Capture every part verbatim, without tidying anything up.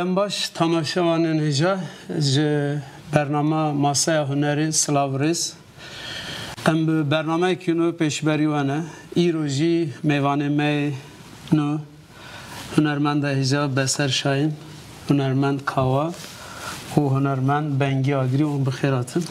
Dembaş tamaşavanın heca ji bername Masaya Huneri Slavriz em bi bername kino peşberi wane îro jî mêvanê me no hunermend heja Beser Şahin hunermend Kawa û hunermend Bengi Agirî û bixêr hatin.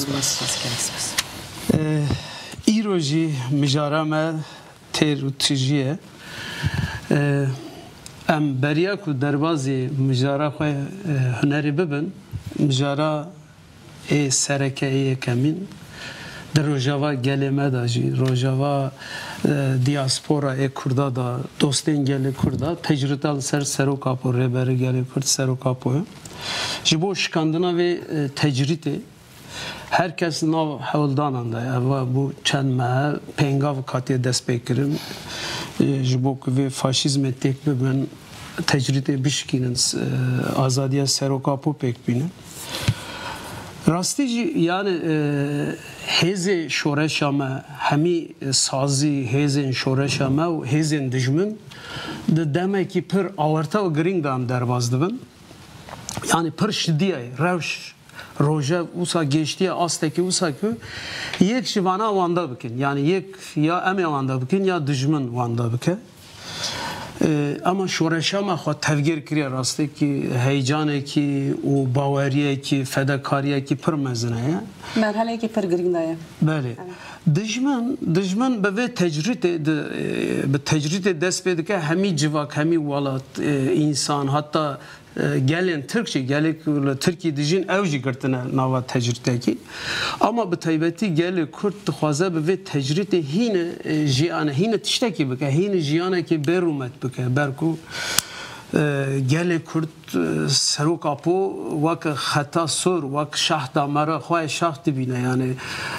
îro jî mijara me têr û tijî ye. Em beriya ku derbazê mijara xwe hunerê bibin, mijara ê serekeyê kemîn di rojava gelê me da jî rojava diaspora ê Kurda da dostên gelê Kurda tecrüta li ser Serokapo rêberê gelê Kurd Serokapoya ji bo şikandina vê tecrütê herkes nav hewildanan da eva bu çend mehe pêngav katiye dest pê kirin ji bo ku vê faşîzmê têk bibin tecrüte bişkinin azadiye Serokapo pek binin. Rastici yani heze şoreşame hemi sazi hezen şoreşame u hezen dijmin de demek ki pır avarta ve gringdan derbazdıvın. Yani pır şidiye revş roja usa geçtiye asteki usa ki yek şivana vanda bikin. Yani yek ya eme vanda bikin ya dijmin vanda bikin. Ama şoreşama xwe tevgir kiriye rastê ki heyecanê ki û baweriyê ki fedakariyê ki pir mezin heye. Merheleyekî pir giring da ye. Belê. Dijmin dijmin bi vê tecrütê bi tecrütê dest pê dike hemî civak hemî welat însan hatta gelên Tirkçe gelê li Tirkiye dijîn ew jî girtine nava tecrütekî. Ama bi taybetî gelê Kurd dixwaze bi vê tecrütê hîne jiyane hîne tiştekî bike hîne jiyanekî bêrûmet bike berku gelê Kurd Serokapo wek xeta sor wek şah damera xwe şah dibîne yani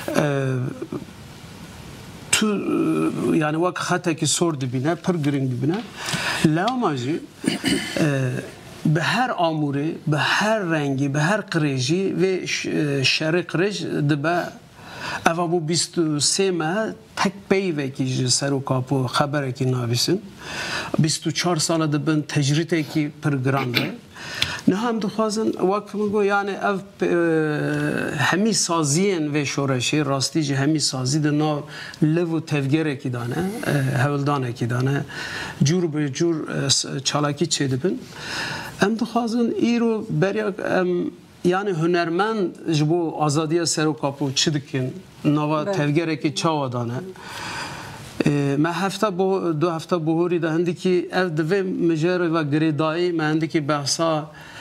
tu yani wek xetekî sor dibîne pir giring dibîne lewma jî به her amûrê, bi her rengî, bi her qirêjî vê şerê qirêj dibe eva bû bîst û sê mehe tek peyvekî ji Serokapo xeberekî navîsin. bîst û çar sala dibin tecrütekî pir giran de. Niha em dixwazin wek min got yani ev hemî saziyên vê şoreşê rastî jî hemî sazî di nav liv û tevgerekî dane hewildanekî dane cûr bi cûr çalakî çêdibin. Em dixwazin îro beriya em yani hunermend ji bo azadiya Serokapo çi dikin nava tevgerekî çawa dane. Me hefta du hefta bohorî de hindikî ev divê mijarê ve girêdayî me hindikî behsa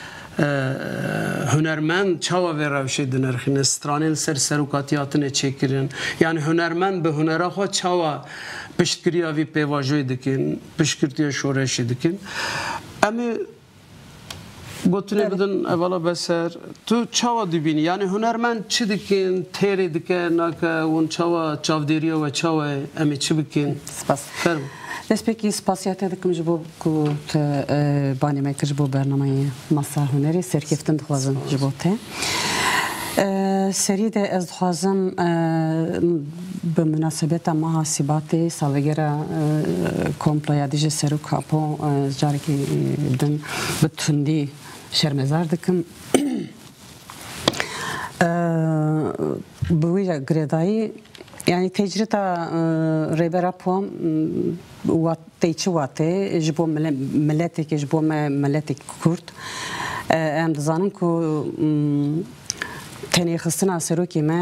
hunermend çawa vê rewşê dinirxîne stranên ser serokatî hatine çêkirin yani hunermend bi hunera xwe çawa piştkiriya vî pêvajoyê dikin piştgirtiya şoreşê dikin em ê gotine bidin evala Beser tu çawa dibînî yani hunermend çi dikin têrê dike nake hûn çawa çavdêriya we çawa em ê çi bikin spas destpêkî spasiya te dikim ji bo ku te banê me kir ji bo bernameyê Masa Hunerê serkeftin dixwazim ji bo te serî de ez dixwazim bi münasebeta meha Sîbatê salvegera komploya dijî Serokapo carekî din bi tundî şermezar dikim bi wî girêdayî yani tecrüta rêbera Pom tê çi watê ji bo miletekê ji bo me miletê Kurd em dizanin ku tenêxistina serokê me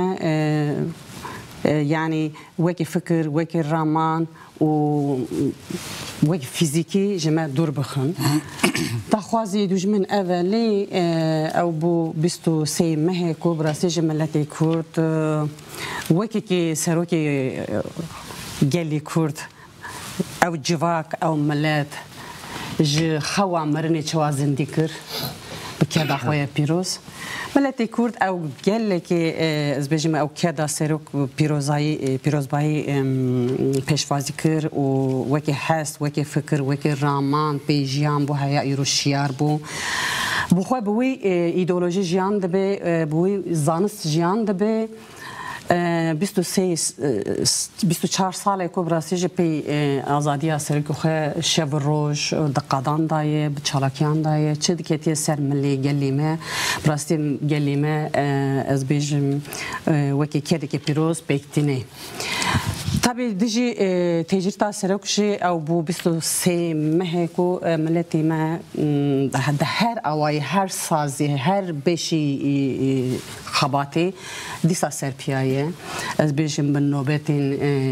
yani wekî fikir wekî raman û wekî fîzîkî ji me dûr bixin daxwazî dijmin evelî ew bû bîst û sê mehê ku bi rastî ji miletê Kurd wekekî serokê gelê Kurd ew civak ew milet ji xewa mirinê çawa zindî kir bi keda xwe ye pîroz miletê Kurd ew gelekî ez bêjim ew keda serok pîrozayî pîrozbayî pêşwazî kir û wekî hest wekî fikir wekî raman pê jiyan bû heya îro şiyar bû bi xwe bi wî îdeolojî jiyan dibe bi wî zanist jiyan dibe بیست و سه بیست و چهار ساله کو براستی پی آزادی سرکو خو شب روز دقدان دایه بچالاکیان دایه چه دکتی سر ملی گلیمه براستی گلیمه از بیشم وکی کردی که پیروز بیکتینه طبعا دیجی تجربه سرکوشی او بو بیست و سه مه کو ملتی ما ده هر اوای هر سازی هر بشی خباتی دیسا سرپیایه از بیشم بن نوبتین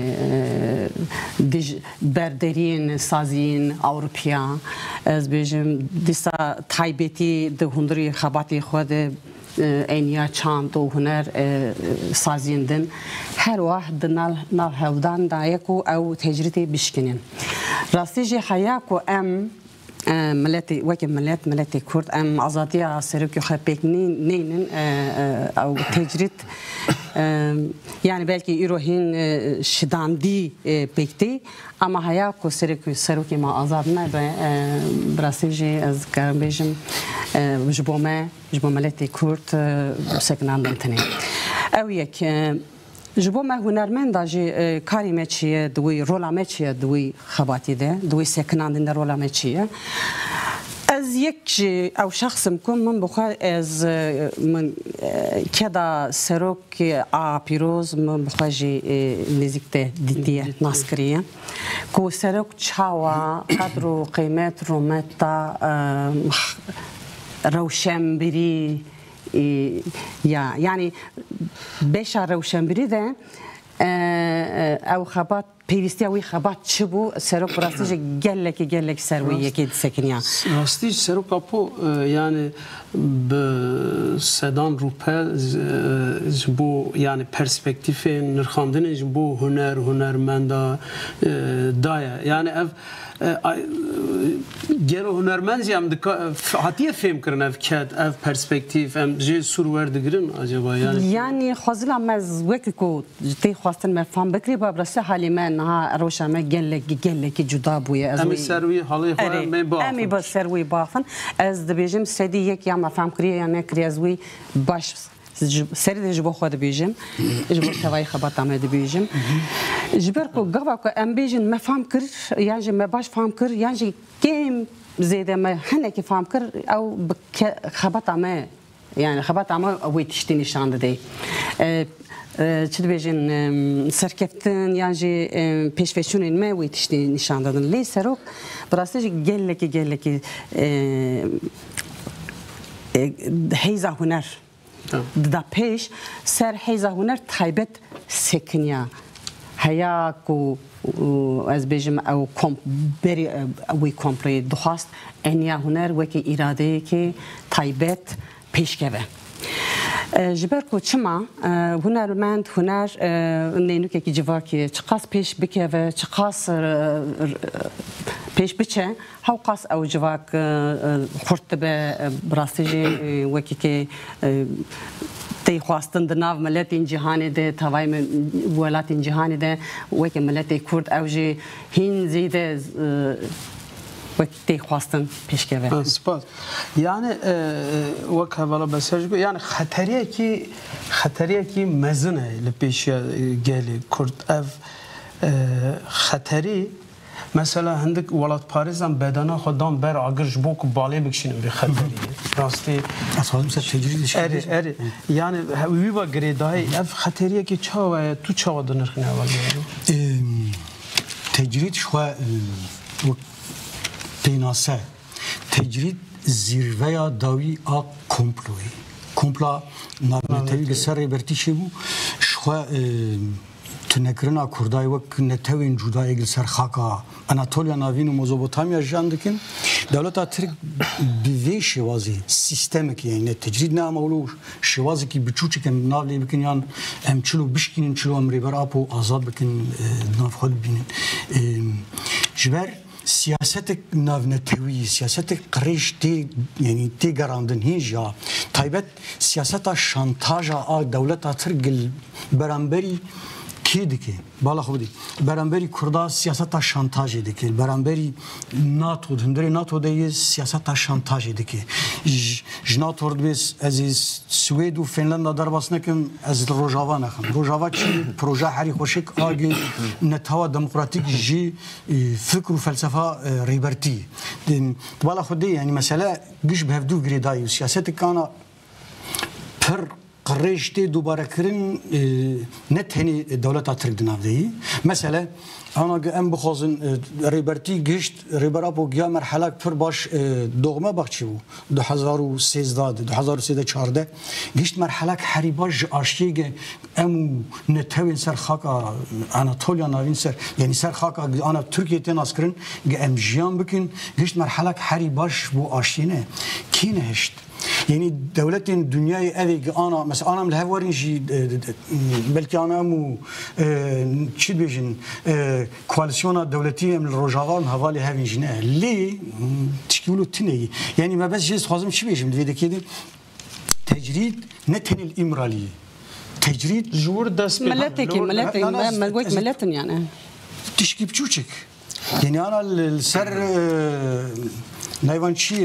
دیج بردرین سازین اروپیا از بیشم دیسا تایبتی ده هندری خباتی خود اینیا چند و هنر سازیندن هر واحد نال نال هودان دایکو او تجربه بشکنن راستیجی حیاکو ام ملتی وکی ملت ملتی کرد ام آزادی سرکی خبیک نین نینن او تجربه yani belki İrohin şidandi pekti ama haya ko serki serki ma azad ne be brasiji az karbejim jbome jbomeleti kurt seknan dentene ew yek jbome hunermend ji karime çiye duy rolame çiye duy xabati de duy seknan de rolame çiye از یک او شخص مکم من بخواه از من کدا سروک آ پیروز من بخواه جی نزیکته دیدیه ناسکریه که سروک چاوا قدر و قیمت رومت تا روشنبری یا یعنی بیش روشنبری ده او خبات پیوستی اوی خبات چه بو سروک راستیش گلک گلک سرویه که سکنیا راستیش سروک اپو yani به سدان روپه جبو yani perspektif nırxandın jbo huner hunermenda daya yani ev gero hunermend jam hatiye film kirin ev kad ev perspektif em je surwer digirin acaba yani yani xazila mez wekiko te xwastin me fam bekri ba brase halime na roşa me gellek gellek juda buye az em servi halı xwa me ba em ba servi bafan az dibejim sedi yek ya ma fam kriye ya ne kriyazwi baş سری دژبو خود بیجم، جبر توای خبرت آمد بیجم. جبر کو گفت کو ام بیجن مفهم کر، یعنی مباش فهم کر، یعنی کیم زیاده ما هنر کی فهم کر، او خبرت آمد، یعنی خبرت آمد اوی تشتی نشان داده. چه بیجن سرکفتن یعنی پیشفشونین ما اوی تشتی نشان دادن. لی سرک براستی گله کی گله کی هیزا هنر. دا پیش سر حیزه هنر تایبت سکنیا هیا کو از بیشم او کم بری وی کمپلی دخواست انیا هنر وکی اراده که تایبت پیش کبه جبر کو چما هنرمند هنر نینو که جواکی چقاس پیش بکوه چقاس پیش بچه هاو قاس او جواک خورد به براستیجی وکی که تی خواستن در ناو ملت این جهانی ده توای ولات این جهانی ده وکی ملت کرد او جی هین زیده وقتی تی خواستن پیش کردن. سپاس. یعنی وقت حالا بسیج کو یعنی خطریه کی خطریه کی مزنه لپیش گلی کرد اف خطری مثلا هندک ولات پاریزم بدانا خودم بر آگرش بوک باله بکشیم به خطری. راستی. اصلا مثل تجربه شده. اره اره. یعنی وی با گریدای اف خطریه کی چه و تو چه و دنرخنه ولی. تجربه شو تیناسه تجرید زیروه داوی آ کمپلوی کمپلا نتوی گسر برتیشه بو شخوا تنکرنا کردای وک نتوین جدای گسر خاکا اناتولیا ناوین و مزوبوتامیا جاندکن دولت ترک بیوی شوازی سیستم کی یعنی تجرید نام اولو شوازی کی بچوچی کن ناولی بکن یان ام چلو بشکینن چلو امری بر آپو آزاد بکن ناف خود بینن جبر سیاست ناونتوی سیاست قریش تی یعنی تی گراندن هیچا تایبت سیاست شانتاج آ دولت ترگل برانبری کی دیگه بالا خودی برانبری کردا سیاست شانتاج دیگه برانبری ناتو هندری ناتو دیگه سیاست شانتاج دیگه جنات وردبس از سوئد و فنلند در باس نکم از روجاوا نخم روجاوا چی پروژه حری خوشک آگی نتوا دموکراتیک جی فکر و فلسفه ریبرتی بالا خودی یعنی مثلا گش بهدو گریدای و سیاست کانا پر قريشتي دوباره كرن نتهني دولة ترك دنافدي مثلا انا ام بخوزن ريبرتي گشت ريبرابو گيا مرحله پر باش دوغما بخچو دو هزار و سیزده دو هزار و چهارده گشت مرحله حري باش اشتيگ ام نتوين سر خاكا اناتوليا ناوين سر يعني سر خاكا انا تركيا تناس كرن ام جيان بكن گشت مرحله حري باش بو اشتينه كين هشت يعني دولة الدنيا هذه أنا مثلا أنا من الهوارين جي بلكي أنا مو شو بيجن كواليسيون دولتية من الرجاء من هوالي هذين جنا ليه تشكيلوا تني يعني ما بس جيس خازم شو بيجن الفيديو كده تجريد نتن الإمرالية تجريد جور دست ملتك ملتك ملوك ملتن يعني تشكي بتشوشك يعني أنا السر نايفانشي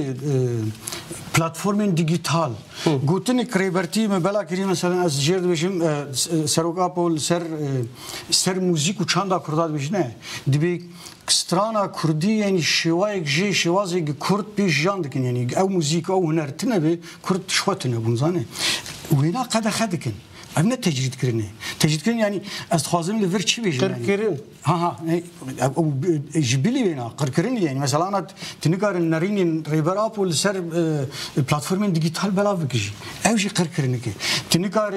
بلاتفورم ديجيتال قلتني كريبرتي ما بلا كري مثلا از جرد بشم سروقا بول سر سر موزيك وچاندا كرداد بشنه دبي سترانا كردي يعني شوايك جي شوازي كرد بيش جاندكن يعني او موزيك او هنر تنبي كرد شوتنا بونزانه وينا قد خدكن أنا تجريد كرني تجريد كرني يعني أستخدم لفير شيء بيجي كركرين ها ها جبلي بينا كركرني يعني مثلا أنا تنقار النارين ريبراب والسر بلاتفورم ديجيتال بلا بكجي أوجي كركرني كي تنقار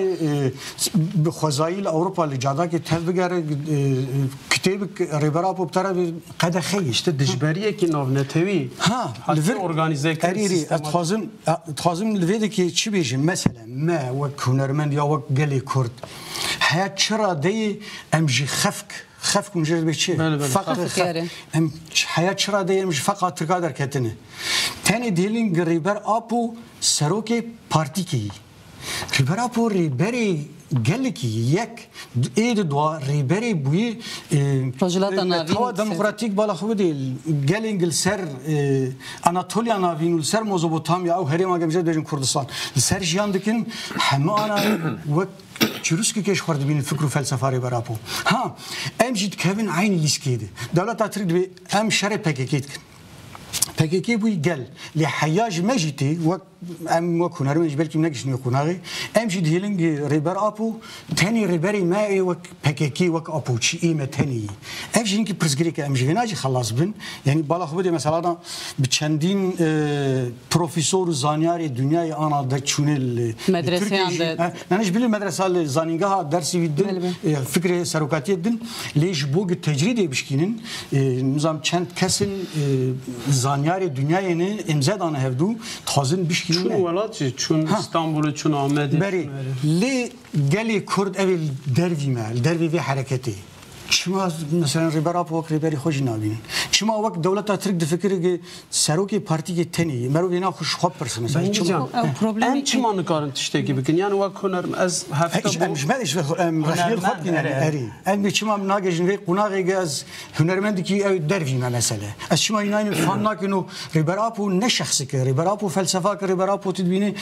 بخزايل أوروبا اللي جادا كي تهبجار كتاب ريبراب وبترى قد خيش تدجبريه كي نوفنتوي ها لفير أورغانيزي أريري أستخدم أستخدم لفير كي شيء بيجي مثلا ما وكونرمن يا وك كرد حياة شرا دي امجي خفك خفك مجرد بيشي فقط ام حياة شرا دي امجي فقط تقادر كتنه تاني ديلين ريبر ابو سروكي بارتيكي ريبر ابو ريبري قالكي يك ايد دوا ريبري بوي رجلات نافين توا ديمقراطيك بالا خودي قالينج السر اناتوليا نافين السر ميزوبوتاميا او هريما جمجد بين كردستان السر جياندكن حمانا و چروسكي كيش خورد بين الفكر وفلسفه ريبرابو ها ام جيت كيفن عين يسكيد دوله تريد ام شري باكيكيت باكيكي بوي قال لحياج ماجيتي و ام وكون هرمج بلكي منقش نيكوناغي ام جي ديلينج ريبر ابو تاني ريبري ماي وك باكيكي وك ابو تشي ايمه تاني ام جي نكي برزغريك ام جي فيناجي خلاص بن يعني بالا خبدي مثلا بتشندين بروفيسور زانياري دنياي انا دا تشونل مدرسه عند انا جبلي المدرسه زانينغا درسي ودن فكره سروكاتيه دن ليش بوق التجريدي بشكينن نظام چند كسن زانياري دنياي امزاد انا هفدو تخازن بشكي چون ولات چون استانبول چون آمدی بری لی گلی کرد اویل دروی مال دروی وی حرکتی شما مثلا ريبراب وك ريبري خوش نابين شما وقت دولة ترك دفكر كي سروكي بارتي كي تاني مرو بينا خوش خوب برس مثلا شما بروبلم شما نكارن تشتكي بكن يعني وك هنر از هفته مش مالش رشيد خد كنا اري ان شما مناقش في قناغي جاز هنرمند كي او درفي ما مثلا شما يناين فهمنا كنو ريبراب نشخصك ريبراب فلسفه ريبراب تدبيني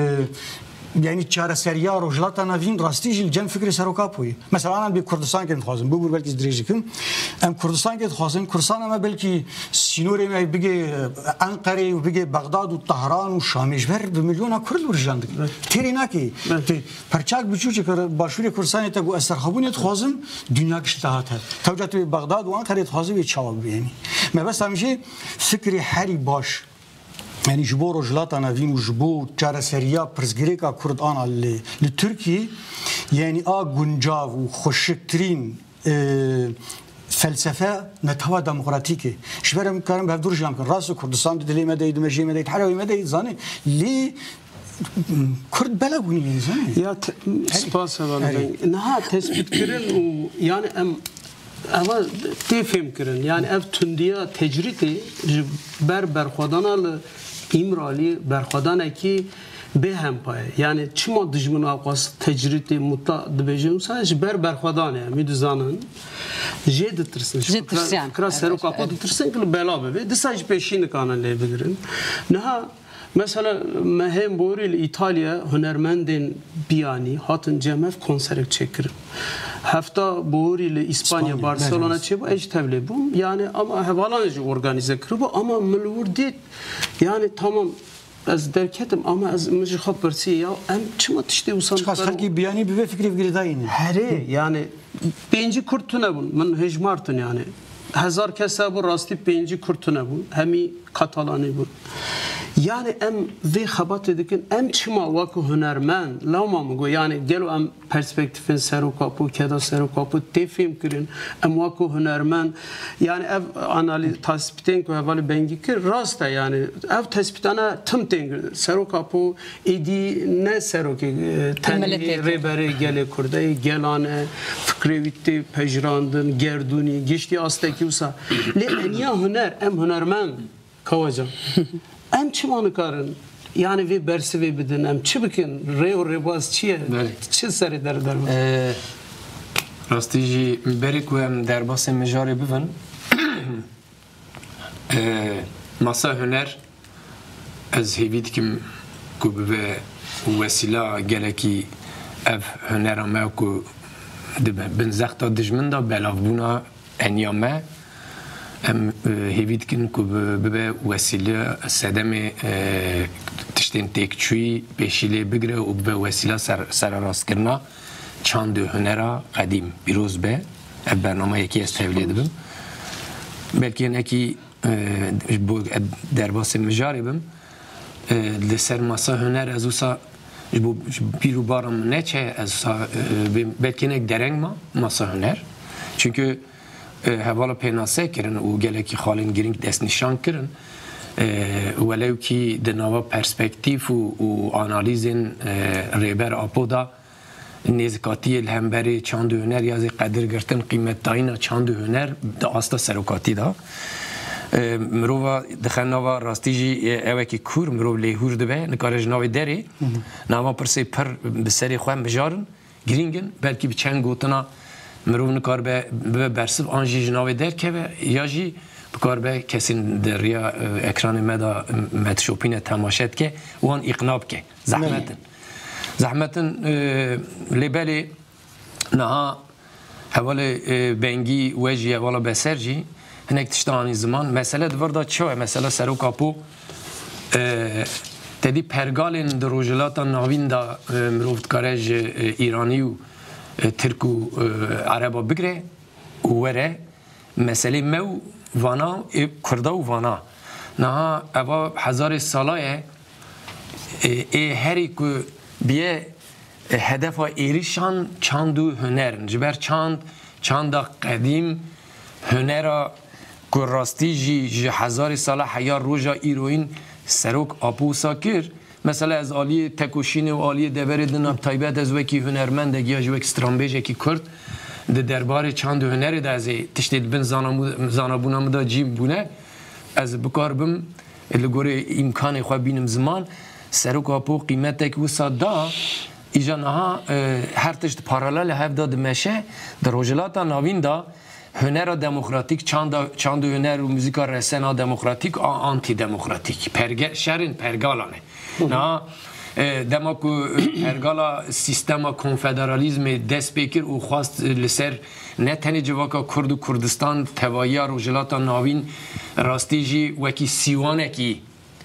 يعني تشارة سريا رجلات نافين راستيج الجن فكري سروكابوي مثلا انا بكردستان كنت خازم بقول بلكي دريجكم ام كردستان كنت خازم كردستان ما بلكي سينوري ما بيجي انقره وبيجي بغداد وطهران وشامش بر بمليون كرد ورجاند تريناكي برچاك بچوچ باشوري كردستان تاغو استرخبون خازم دنيا كشتهات توجت بغداد وانقره خازم يتشاوب يعني ما بس همشي فكري حري باش يعني جبور رجلات أنا فين وجبور ترى سريا برزجريكا كرد أنا ل لتركيا يعني آ جنجاو وخشكترين اه فلسفة نتوى ديمقراطية شبرم كارم بهدور جام كن راس كردستان دليل ما دايد مجيء ما دايد حلوي ما دايد زاني لي كرد بلغوني زاني يا سباس والله إنها تثبت كرن ويعني أم ama tefem kirin yani ev tündiya tecriti ber berxodana imrali berxodana ki behem pay yani çima dijmin aqas tecriti mutta dibejim sadece ber berxodana midzanan je ditirsin kras serok aqo ditirsin ki bela be disaj peşin kanan le bigirin naha Mesela mehem boru İtalya hünermendin biyani hatın cemef konserek çekirim. Hafta boru ile İspanya, İspanya, Barcelona çebu ectevle bu. Yani ama havalanıcı organize kırbu ama mülvur değil. Yani tamam az derketim ama az müzik habersi ya em çima tişte usan. Çıkas halki biyani bir fikri fikri dayını. Here yani benci kurtuna bun. Men hecmartın yani. Hazar kese bu rasti benci kurtuna bu. Hemi Katalani bu. Yani em ve xabat edikin em çima vaku hünermen lama mı go yani gelo em perspektifin serokapu keda serokapu tefim kirin em vaku hünermen yani ev analiz tespiten ko evali bengi kir rasta yani ev tespitana tım tengir serokapu edi ne seroki tani rebere gele kurde gelane fikrevitti pejrandın gerduni geçti astaki usa le eniya hüner em hünermen kavaca em çimanı karın yani ve bersi ve bidin em çi bikin reo rebaz çiye çi seri der der rastî jî berê ku em derbasên mijarê bibin masa huner ez hêvî dikim ku bibe wesîla gelekî ev hunera me ku dibe bin zexta dijmin da belavbûna eniya me em hêvî dikin ku bibe wesîle sedemê tiştên têkçûyî pêşîlê bigire û bibe wesîla serarastkirina çandê hunera qedîm pîroz be ev bernameyekî ez tevlî dibim belkî hinekî bu derbasê mijarê bim li ser masa huner ez wisa ji bo pîr û bara min neçe ez wisa belkî hinek dereng ma masa huner çünkü hevala pênasê kirin û gelekî xalên girîng destnîşan kirin welew kî di nava perspektîv û analîzên rêber apo da nêzîkatiyê li hemberê çandê huner ya zê qedirgirtin qîmetdayîna çandê huner di asta serokatî da mirova dixe nava rastî jî evekî kûr mirov lêhûr dibe nikare ji navê derê nava pirsê pir bi serê xwe mijarin girîngin belkî bi çend gotina mirov nikar be bibe bersiv an jî ji navê derkeve ya jî bikar be kesên di rêya ekranê me da metşopîne temaşe dike wan îqna bike zehmetin zehmetin lêbelê niha hevalê bengî we jî hevala beser jî hinek tiştanî ziman mesele di vir da çi ye mesele serokapû tedî pergalên di rojhilata navîn da mirov dikare ji îranî û Türk û Araba bigire û were meselê me û vana Kurda û vana niha eva hezarê sala ye ê herî ku biye hedefa êrîşan çand û hunerin ji ber çand çanda qedîm hunera ku rastî jî ji hezarê sala heya roja îroyîn serok apûsa kir mesela ez aliyê tekoşînê û aliyê deverê din ab taybet ez wekî hunermendek ya ji wek stranbêjekî Kurd di derbarê çandê hunerê de ez ê tiştê dibin zanabûna min da cîm bûne ez bikar bim li gorê îmkanê xwe bînim ziman serok apû qîmetek wisa da îja niha her tişt paralel hev da dimeşe di rojhilata navîn da hunera demokratik çanda çandê huner û muzîka resena demokratik a antidemokratik perge şerin pergalane na dema ku pergala sistema konfederalizmê dest pê kir û xwast li ser ne tenê civaka Kurd û Kurdistan tevaiya rojhilata navîn rastî jî wekî sîwanekî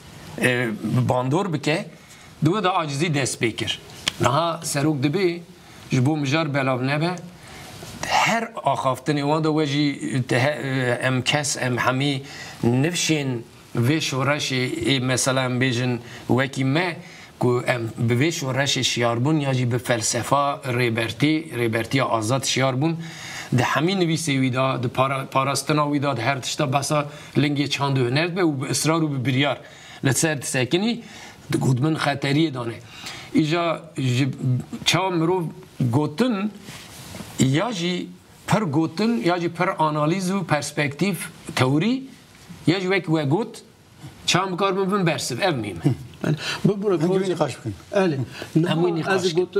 bandor bike duwe da acizî dest pê kir niha serok dibe ji bo mijar belav nebe her axaftinê wan da we jî em kes em hemî nifşên vê şoreşê mesela em bêjin wekî me ku em bi vê şoreşê şiyarbûn ya jî bi felsefa rêbertî rêbertiya azad şiyarbûn di hemî nivîsê wî da di parastina wî da di her tişta besa lingê çandê huner dibe û bi israr û bi biryar li ser disekinî di got min xeteriyê dane îja ji çawa mirov gotin ya jî pir gotin ya jî pir analîz û perspektîv teorî ya jî wek we got çawa bikar bin bin bersiv ev mî min bu bura Hemûnî xweş bikin elê ez got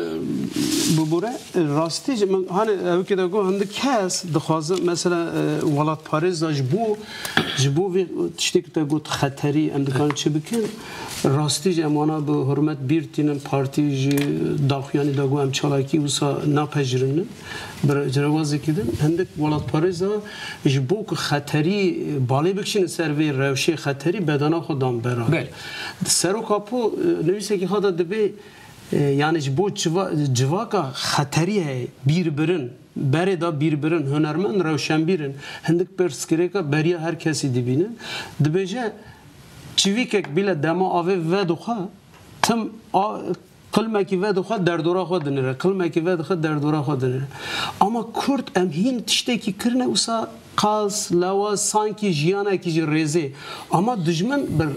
bu bura rastî min hani evkê de got hindik kes dixwazim mesela welatparêza ji bo جبو في تشتك تقول خطري ام دكان چه بکن راستی جمانا به حرمت بیرتینن پارتی جی داخیانی داگو ام چالاکی وسا ناپجرنن بر جوازی کدن هندک ولات پاریزا جبو که خطری بالی بکشین سر وی روشی خطری بدانا خودم برای بله سرو کاپو نویسه که خدا دبی yani bu civaka xateriye bir birin beri da bir birin hünermen revşen birin hindik perskireka beriye herkesi dibinin dibece çivikek bile dema ave ve duha tüm kılmeki ve duha derdora xo dinire kılmeki ve duha derdora xo dinire ama Kürt emhin tişteki kirne usa qas lawa sanki jiyana ki reze ama dijmen bir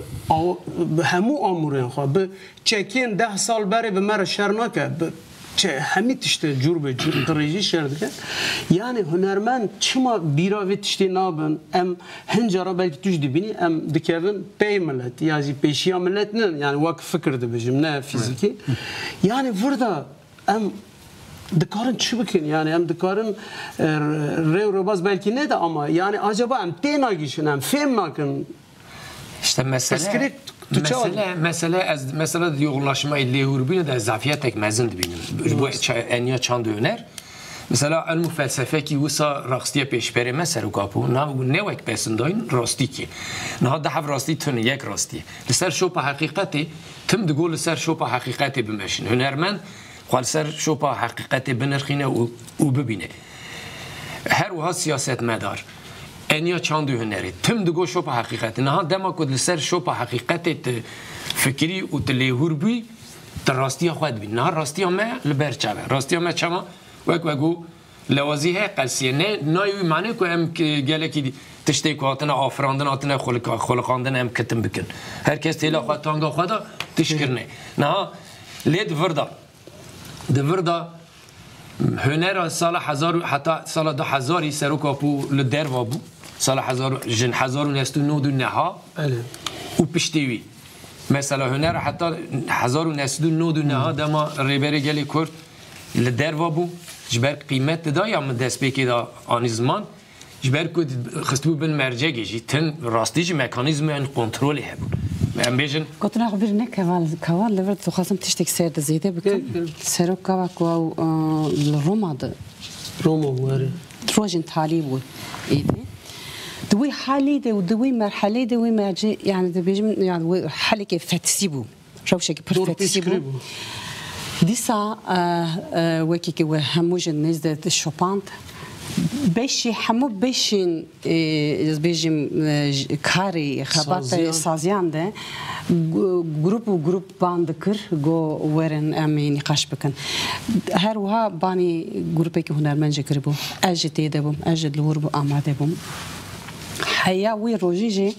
hemu amurên xwe bi çekên deh sal berê bi me re şer nake hemî tiştê cur be cur qirêjî şer dike yani hunermend çima bîra vê tiştê nabin em hin cara belkî tu jî dibînî em dikevin pey millet ya jî pêşiya millet nin yani wek fikir dibêjim ne fîzîkî yani virda em dikarin çi bikin yani em dikarin rêw rebaz belki ne de ama yani acaba em tê nagîşin em fêm nakin işte mesele mesele mesele ez mesela yoğunlaşma lêhurbînê de zafiyetek mezin dibînin bu eniya çand öner mesela elmû felsefekî wisa rastiya pêşberê me serokapû ne wek pesindayın rastî ki niha de hev rastî tune yek rastî li ser şopa heqîqetê tim digot li ser şopa heqîqetê bimeşin hunermend خال سر شوپا حقیقت بنرخینه و ببینه هر وها سیاست مدار انیا چاندو هنری تم دگو شوپا حقیقت نه دما کد سر شوپا حقیقت فکری و تلیهور بی تراستی خود بی نه راستی ما لبر چاوه راستی ما چما وک وگو لوازیه قلسیه نه نایوی معنی که هم گله کی تشتی کواتنا آفراندن آتنا خلق خلقاندن هم کتم بکن هر کس تیلا خود تانگا خدا تشکرنه نه لید وردا دوردا هنر سال هزار حتی سال دو هزاری سرکاپو لدر وابو سال هزار جن هزار و نست و نود و نها و پشتیوی مثلا هنر حتی هزار و نست و نود و نها دما ریبری گلی کرد لدر وابو جبر قیمت دا یا من دست بکی دا آنی زمان جبر کد خستو بن مرجعی جی تن راستیج مکانیزم ان کنترلی هبو ام بیشن كنت نخبر نك كمان كمان لفرت خاصم تشتك سير زيده بكم سيرو كوا كوا الروما ده روما واري تروجن تالي بو ايدي دوي حالي ده ودوي مرحله دوي مرجع يعني ده بيجم يعني حالي كيف فتسيبو روشك بيرفكتسيبو ديسا وكي كوا هموج الناس ده شوبانت بشي حمو بشين بيجم كاري خبات سازيان ده جروب وجروب باندكر جو ورن امي نقاش بكن هر وها باني جروبك هنرمند جكربو اجتي دبم اجد لوربو اماده بم حيا وي روجيجي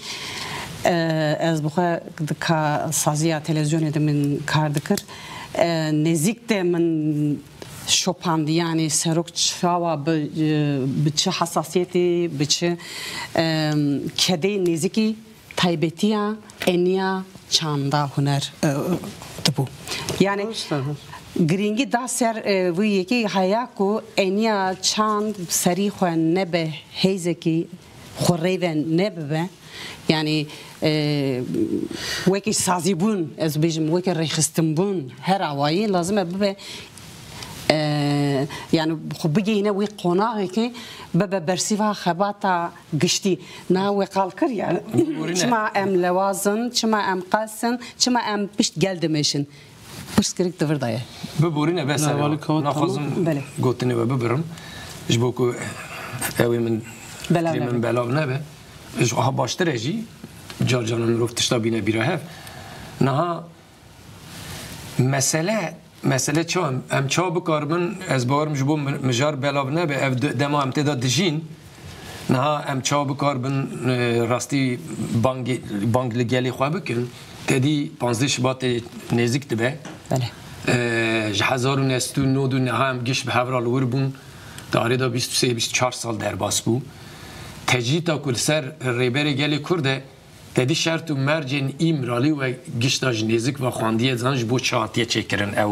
از بخا كا سازيا تلفزيون ده من كار دكر نزيك من شوپاندی یعنی سرک چوا به چه حساسیتی به چه کدی نزدیکی تایبتیا انیا چاندا هنر دبو یعنی گرینگی دا سر وی کی حیا کو انیا چاند سری خو نبه هیزکی خوریون نبه یعنی وکی سازیبون از بیشم وکی ریخستنبون هر اوایی لازمه به يعني خب بيجي هنا ويقناعي كي بابا برسيفها خباطة قشتي نا وقال كر يعني شما ام لوازن شما ام قاسن شما ام بيشت جلدمشن بس كريك تفرضايه ببورينا بس ناخذن قلتني ببرم جبوكو قوي من بلا من بلا نبه اج ها باشترجي جار جان مروف تشتابينا بيرهف نها مساله مسئله چون ام چا بکاربن از بارم جبو مجار بلاو نه به دما ام تعداد دجین نه ام چا بکاربن راستی بانگ بانگ لگلی خواب بکن تدی پانزده شباط نزدیک دبه بله هزار و نستو نود و نه هم گش به هورال وربون داره دا بیست و سه بیست و چهار سال در باس بو تجیتا کل سر ریبر گلی کرده تدی شرط و مرجن ایمرالی و گشتاج نزدیک و خواندیه زنج بو چهاتیه چکرن او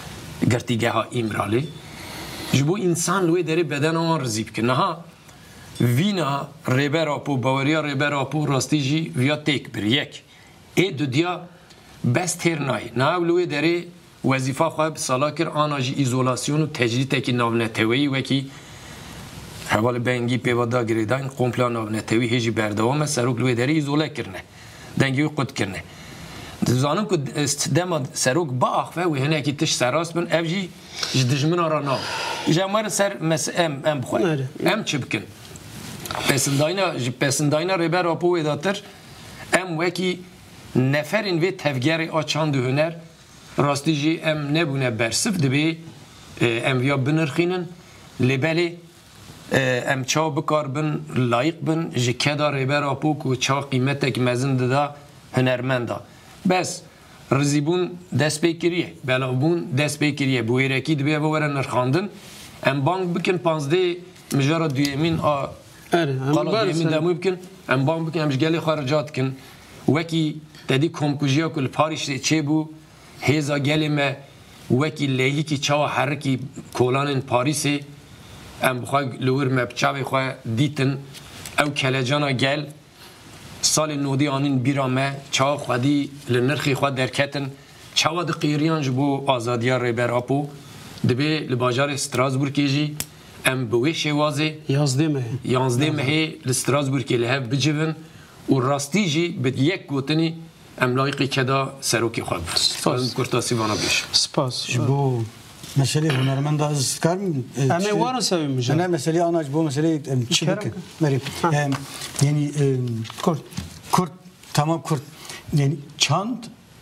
گرتیگه ها ایمرالی جبو انسان لوی داره بدن آن رزیب که نه وینا ریبر اپو باوریا ریبر اپو راستی جی ویا تک بر یک ای دو دیا بس تیر نای نه اولوی داره وظیفه خواه سالا کر آنا جی ایزولاسیون و تجرید تکی ناونتوی وکی حوال بنگی پیوادا گریدان قمپلا ناونتوی هجی بردوام سروک لوی داره ایزوله کرنه دنگی قد کرنه زانم که دما سروک با آخفه و هنه اکی تش سراس بن اف جی دجمن آرا ناو جمعه سر مس ام ام بخواه ام چه بکن پسنداینا پسنداینا ریبر اپو اداتر ام وکی نفرین و تفگر آچاند هنر راستی جی ام نبونه برسف دبی ام ویا بنرخینن لبلی ام چاو بکار بن لایق بن جکدا ریبر اپو کو چا قیمتک مزند دا هنرمندا بس رزیبون دست بکریه بلاغبون دست بکریه بویرکی دبی و ورن نرخاندن ام بانک بکن پانزده مجارا دویمین آ قالا دویمین دمو بکن ام بانک بکن امش گلی خارجات کن وکی تدی کمکوژیا کل پاریش چه بو هزا گلی ما وکی لیلی کی چاو حرکی کولان پاریسی ام بخواه لور مبچاوی خواه دیتن او کلجانا گل سال نودی آنین بیرامه چاو خودی لنرخی خواه درکتن چاو دی قیریان جبو آزادیا ریبر اپو دبی لباجار استراسبورگی جی ام بوی شوازه یازده مه یازده مه لستراسبورگی لحف بجیون و راستی جی بد یک گوتنی ام لایقی کدا سروکی خواه بود کرتاسی وانا بیش سپاس بو مسئله هنرمند از کار همه وارن سوی میشه نه مسئله آناج بو مسئله چی بکن مریم یعنی کرد کرد تمام کرد یعنی چند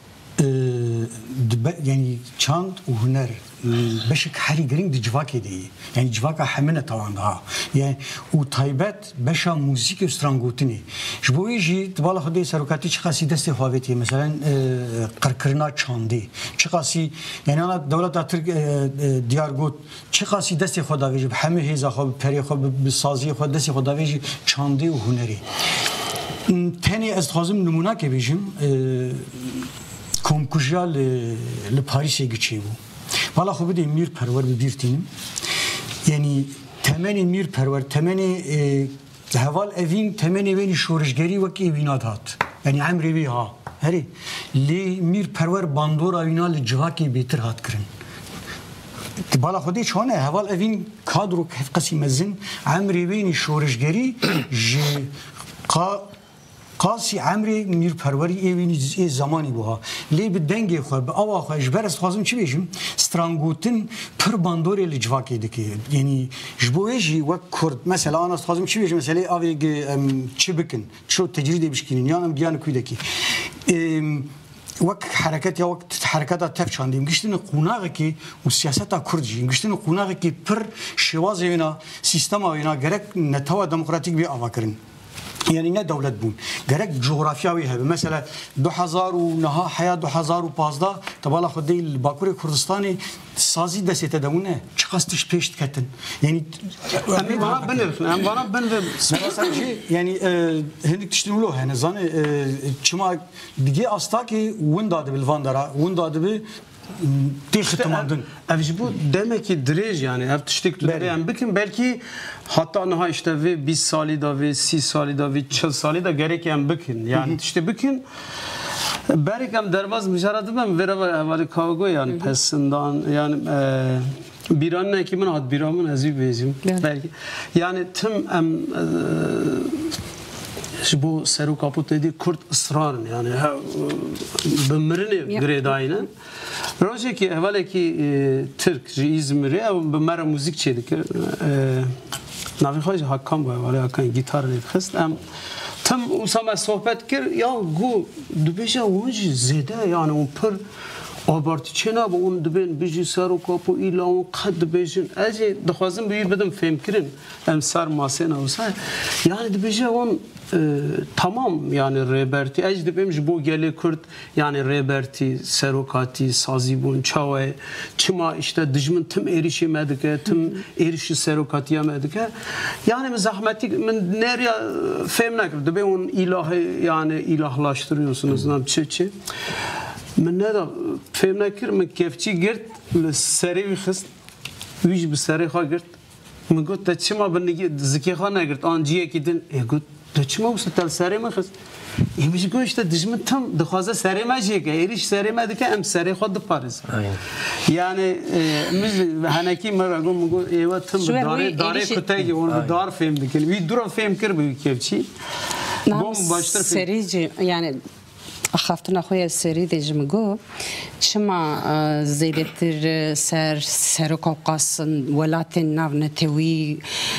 یعنی چند و هنر بشك حالي جرين دي جواكي دي يعني جواكا حمنة طبعا ده يعني وطيبات بشا موسيقى استرانغوتني جبو يجي تبالا خدي سروكاتي شخصي دستي خوابتي مثلا قرقرنا چاندي شخصي يعني انا دولة ترك ديارغوت شخصي دستي خدا ويجي بحمه هيزا خو بري خو بالسازي خو دستي خدا ويجي چاندي وهنري تاني استخازم نمونه که بيجم كومكوجا لباريس geçiyor Valla خو بدي مير پرور ببيرتينم يعني تمني مير پرور تمني هوال evin تمني وين شورشگري وكي وينات هات يعني عمري بي ها هري لي مير پرور باندورا وينا لجواكي بيتر هات كرن بالا خودی چونه هوال evin كادرو كيف قسي مزن عمري وين شورشگري ج قا قاسی عمری میر پروری ایوینی ای زمانی بوها لی به دنگی خو به آوا خو اجبر است خواستم چی بگم استرانگوتن پر باندوری لجواکی دکی یعنی جبویجی و کرد مثلا انا است خواستم چی بگم مثلا اوی چی بکن چو تجربه بشکنین یا ام گیان کوی دکی وقت حرکت یا وقت حرکت تف چاندیم گشتن قوناغ کی و سیاست کردی گشتن قوناغ کی پر شواز اینا سیستم اینا گرک نتوا دموکراتیک بی آوا کرن يعني نه دولت بون گرک جغرافیایی هست مثلا دو هزار و نه حیا دو هزار و پانزده تبالا خودی باکور کردستانی سازی دسته دونه چقاستش پیشت کردن یعنی امی بنا بنرف ام بنا بنرف مثلا yani هندك تشتغلوا هنا زان چما دیگه استا کی ونداد بالواندرا ونداد به تیخ تمامدن Evci bu demek ki direj yani ev tiştik yani bakın belki hatta naha işte ve bir sali da ve si sali da ve çıl sali da gereken bakın yani işte bakın belki hem derbaz mücaradı ben vera evveli kavga yani pesinden yani bir an ne kimin ad bir an azı bezim belki yani tüm em bu seru kaput dedi Kürt ısrarın yani bimrini gredayının Roje ki evvela ki Türk İzmir'e ev bimara müzik çedik navi hoca Hakan var evvela Hakan gitar nefest am tam usama sohbet kir ya gu dubesha onji zede yani on per abartı çena bu on duben biji seru kapu ila on qad bejin aje dixwazim bir bedim fهم kirin em sar masena olsa yani dubesha on tamam yani reberti ecdi bemiş bu gele Kürt yani reberti serokati sazibun çave çima işte dijmin tüm erişi medike tüm erişi serokati medike yani zahmeti men nereye fem nakır be on ilahı yani ilahlaştırıyorsunuz nam çeçi men ne da fem nakır men kefçi girt le seri xist üç bir seri ha girt من قلت تشما بني زكي خانه قلت انجيه كدن قلت تشما وستل سري ما خس يمش قوش تدجمن تم دخوازه سري ما جيك ايريش سري ما دك ام سري خد بارز يعني مش هناكي مره اقول نقول ايوه تم دار دار كتاجي وان دار فهم دك وي دور فهم كربي كيفشي نعم سريج يعني أخافتنا خويا السري دي جمجو شما زيدتر سر سر قوقاس ولاتن ناف نتوي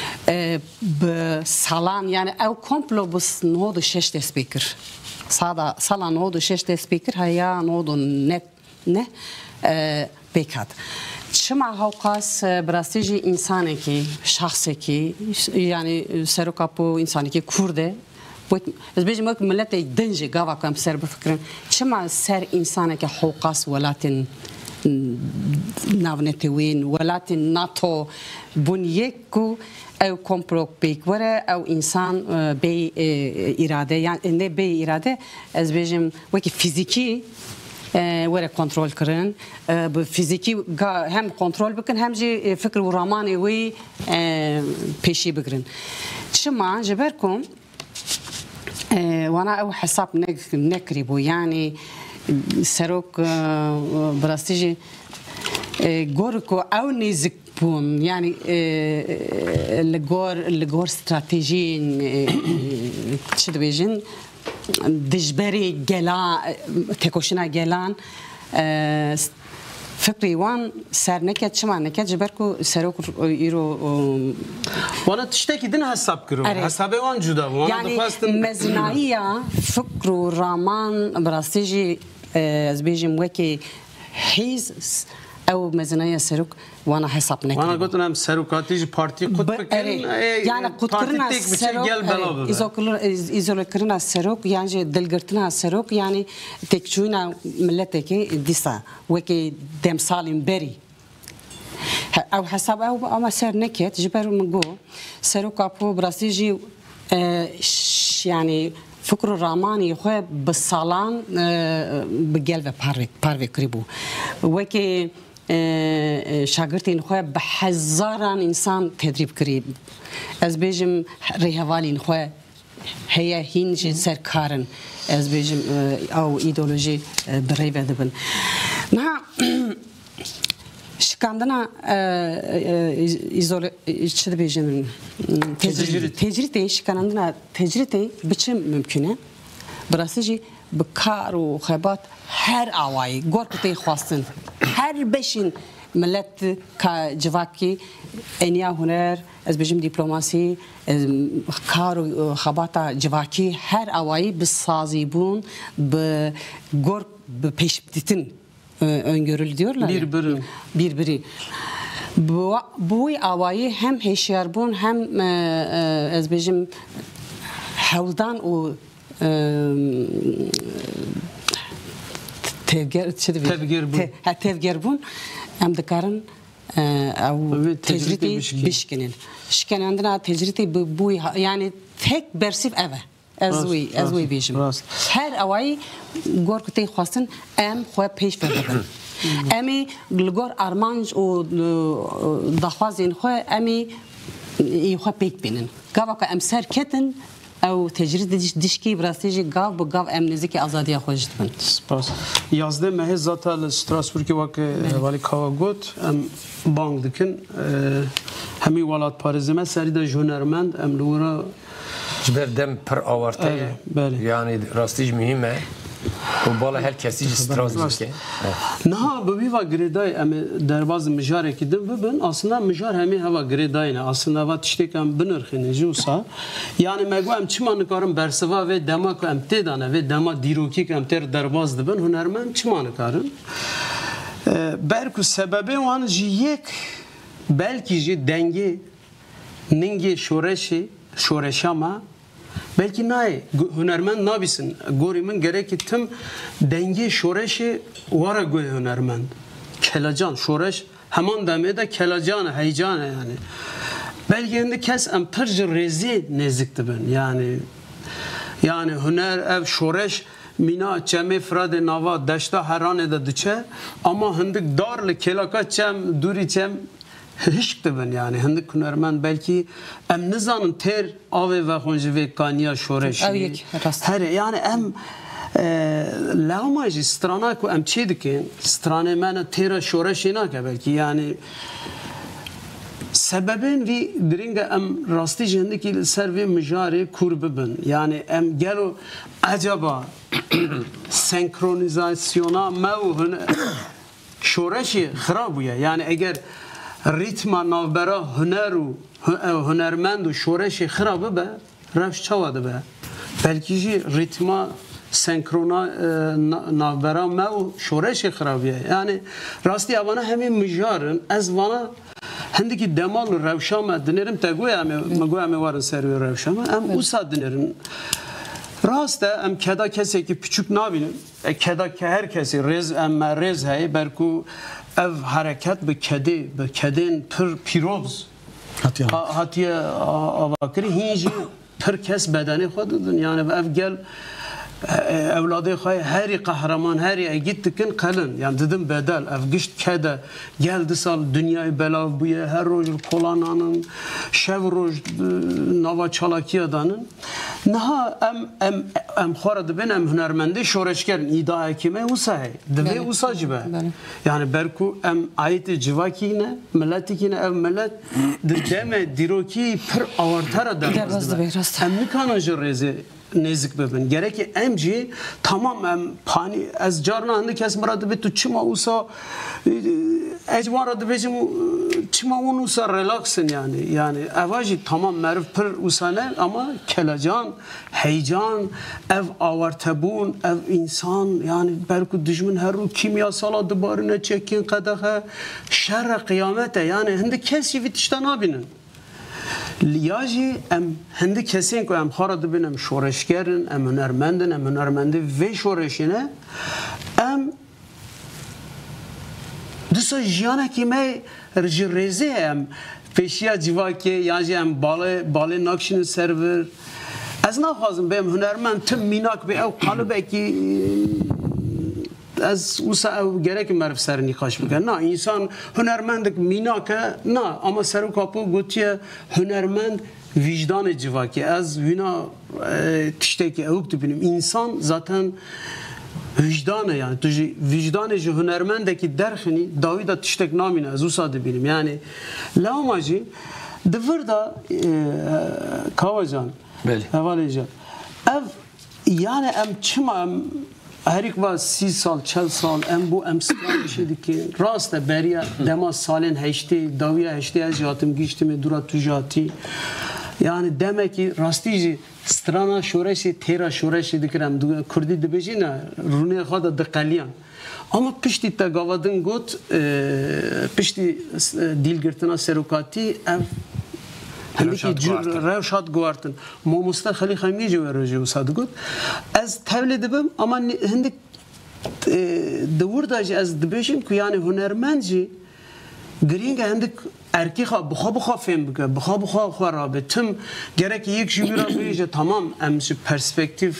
بسلام يعني أو كومبلو بس نهضو شش تسبيكر صادا صلا نهضو شش تسبيكر هيا نهضو نت نه بيكات شما هوقاس براستيجي إنساني كي شخصي كي يعني سر قابو إنساني كي كورده از بیشتر ممکن ملت دنجی گاوا کم سر بفکرن چما سر انسانه که حقوقاس ولاتن ناونتوین ولاتن ناتو بنیکو او کمپروک بیک وره او انسان بی اراده یعنی نه بی اراده از بیشتر وکی فیزیکی وره کنترل کردن به فیزیکی هم کنترل بکن هم جی فکر و رمانی وی پیشی بگرن چما جبرکم وانا او حساب نكربو يعني سروك براستيجي غوركو او نيزكبون يعني الجور الجور استراتيجيين تشد بيجن دجبري جلا تكوشنا جلان فكري وان سر نكت شما نكت جبركو سروك يرو وانا تشتكي دين حساب كرو حسابي وان جدا وانا يعني مزنايا فكرو رامان براستيجي از بيجم وكي حيز او مزنايا سروك وانا حساب نكت وانا قلت لهم سروكاتيج بارتي قد بكن يعني قد كرنا سروك اذا كرنا سروك يعني دلغرتنا سروك يعني تكجونا ملتك ديسا وكي دم سالم بري او حساب او اما سر نكت جبر منجو سروك ابو براسيجي يعني فكر الراماني خو بالصالان بقلب بارك بارك قريبو وكي شاگردین خو به هزاران انسان تدریب کرد از بیشم ریحوالین خو هیا هینج سرکارن از بیشم او ایدئولوژی برای بدبن نه شکاندنا ایزول چه بیشم تجربه شکاندنا تجربه بچه ممکنه براسیجی بکار و خبات هر آوایی گرگتی خواستن هر بشین ملت که جواکی انیا هنر از بجم دیپلماسی کار و خباتا جواکی هر آوایی بسازی بون به گرگ به پیش بدیتن öngörül diyorlar. Bir biri. Bir biri. Bu, bu avayı hem heşyar bun hem az bejim havldan o tevger tevger bun ha tevger bun hem dikarin او تجربه بشکنن شکنندنا تجربه bu yani tek bersif eve ازوی ازوی بیشم هر اوای گور کتی خواستن ام خو پیش بردن امی لگور ارمانج و دخوازین خو امی ای خو پیک بینن گاوا که ام سر کتن او تجربه دشکی براستیجی گاو با گاو ام نزدیک آزادی خودش بن سپاس یازده ماه زاتا استراسبورگ وک ولی کاوا گوت ام بانک دکن همی ولات پارزمه سری د هنرمند ام لورا جبر دم پر آورته yani راستیج مهمه و بالا هر کسی استراز میشه نه به ویوا گریدای ام درواز مجاره کی دم ببن aslında مجار همی هوا گریدای نه aslında vat işte kam binirxine jusa yani megam çimanı karım berseva ve dema kam tedana ve dema diroki kam ter dervaz dibin hunermen çimanı karım berku sebebi wan jiyek belki ji denge ninge şoreşi şoreşama belki nay hünermend nabisin gorimin gerek tüm denge şoreşi vara goy hünermend kelacan şoreş hemen demede kelacan heyecan yani belki indi kes em pirci rezi nezikti ben yani yani hüner ev şoreş mina çeme frade nava deşta herane de diçe ama hindik darlı kelaka çem duri çem هشک دبن یعنی هندک هنرمند بلکی ام نزانن تر آوه و خونجوه کانیا شورشی او یک راست هر یعنی ام لاماجی استرانا کو ام چی دکن استرانه من تر شورشی نکه بلکی یعنی سببین وی درینگ ام راستی جنده که سر وی مجاری کور ببن یعنی ام گلو عجبا سنکرونیزاسیونا مو هن شورشی خرابویه یعنی اگر ریتم نوبرا هنر و هنرمند و شورشی خرابه به روش چواده به بلکه جی ریتم سنکرونا نوبرا مو شورشی خرابیه یعنی راستی اوانه همین مجارن از وانا هندکی دمال روشام دنرم تگوی ام مگوی ام وارن سری روشام ام اوسا دنرم راسته ام کدا کسی که پچوک نبینن کدا که هر کسی رز ام رز هی برکو اف حرکت به کدی به کدین پر پیروز هاتیا هاتیا آواکری هیچ پر کس بدنی خود دن یعنی اف گل evladı xay heri kahraman heri egit dikin qalın yani dedim bedel ev gişt kede geldi sal dünyayı belav buya her roj kolananın şev roj nava çalakiyadanın naha em em em xora dibin em hünermendi şoreşkerin ida hekime usahay dibe usacıbe yani berku em ayeti civakine milletikine ev millet deme diroki pir avartara der em nikanajı rezi nezik bebin. Gerek ki emci tamam em pani az jarna hande kes maradı be tu çima usa ecmara da becim çima onu usa relaxın yani yani avaji tamam merv pır usane ama kelacan heyecan ev avartabun ev insan yani belki düşman her ru kimyasal dubarına çekin kadaha şerre kıyamete yani hande kesi vitiştan abinin لیاجی ام هندی کسی که ام خارد بینم شورشگرن ام هنرمندن ام هنرمنده و شورشینه ام دوستا جیانه که می رجریزه ام پیشیا جواکی یعنی ام باله باله ناکشین سرور از نخوازم بیم هنرمند تم میناک به او قالبه که از اوسا او gerek مرف سر نقاش بکن نه انسان هنرمند میناکه نه اما سر کاپو گوتیه هنرمند وجدان جواکی از وینا تشته که اوک ببینیم انسان zaten vicdanı yani tuji vicdanı ji hünermendeki derxini Davida tiştek namine az usa bibînim yani lamacı devirda kavacan beli havaleja ev yani em çima em هریک با سی سال چل سال ام بو ام سکان شدی که راست بریا دما سالن هشتی داویا هشتی از جاتم گیشتم دورا تو جاتی yani demek ki rastî strana şoreşi tera şoreşi dikiram Kurdî dibêjî ne rûnê xwe de diqeliyan ama piştî te gavadin got piştî dîlgirtina serokatî ev هندکی روشات گوارتن موستا خالی خمی جو روزی و صادقت از تولید بم اما هندک دور داشت از دبیشم که یعنی هنرمندی گرینگ هندک erkek بخوا بخوا فهم بکه بخوا بخوا خورا به تم gerek یک جویرا بیجه tamam امسی perspektif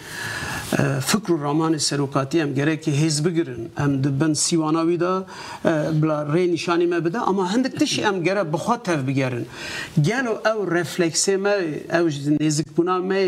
فکر و رمان سروکاتی هم gerek ki hizbi girin hem de ben sivanavi da bla re nişani me bide ama hendik tişi hem gerek bخوا tev bigerin gel o ev refleksi me ev nezik buna me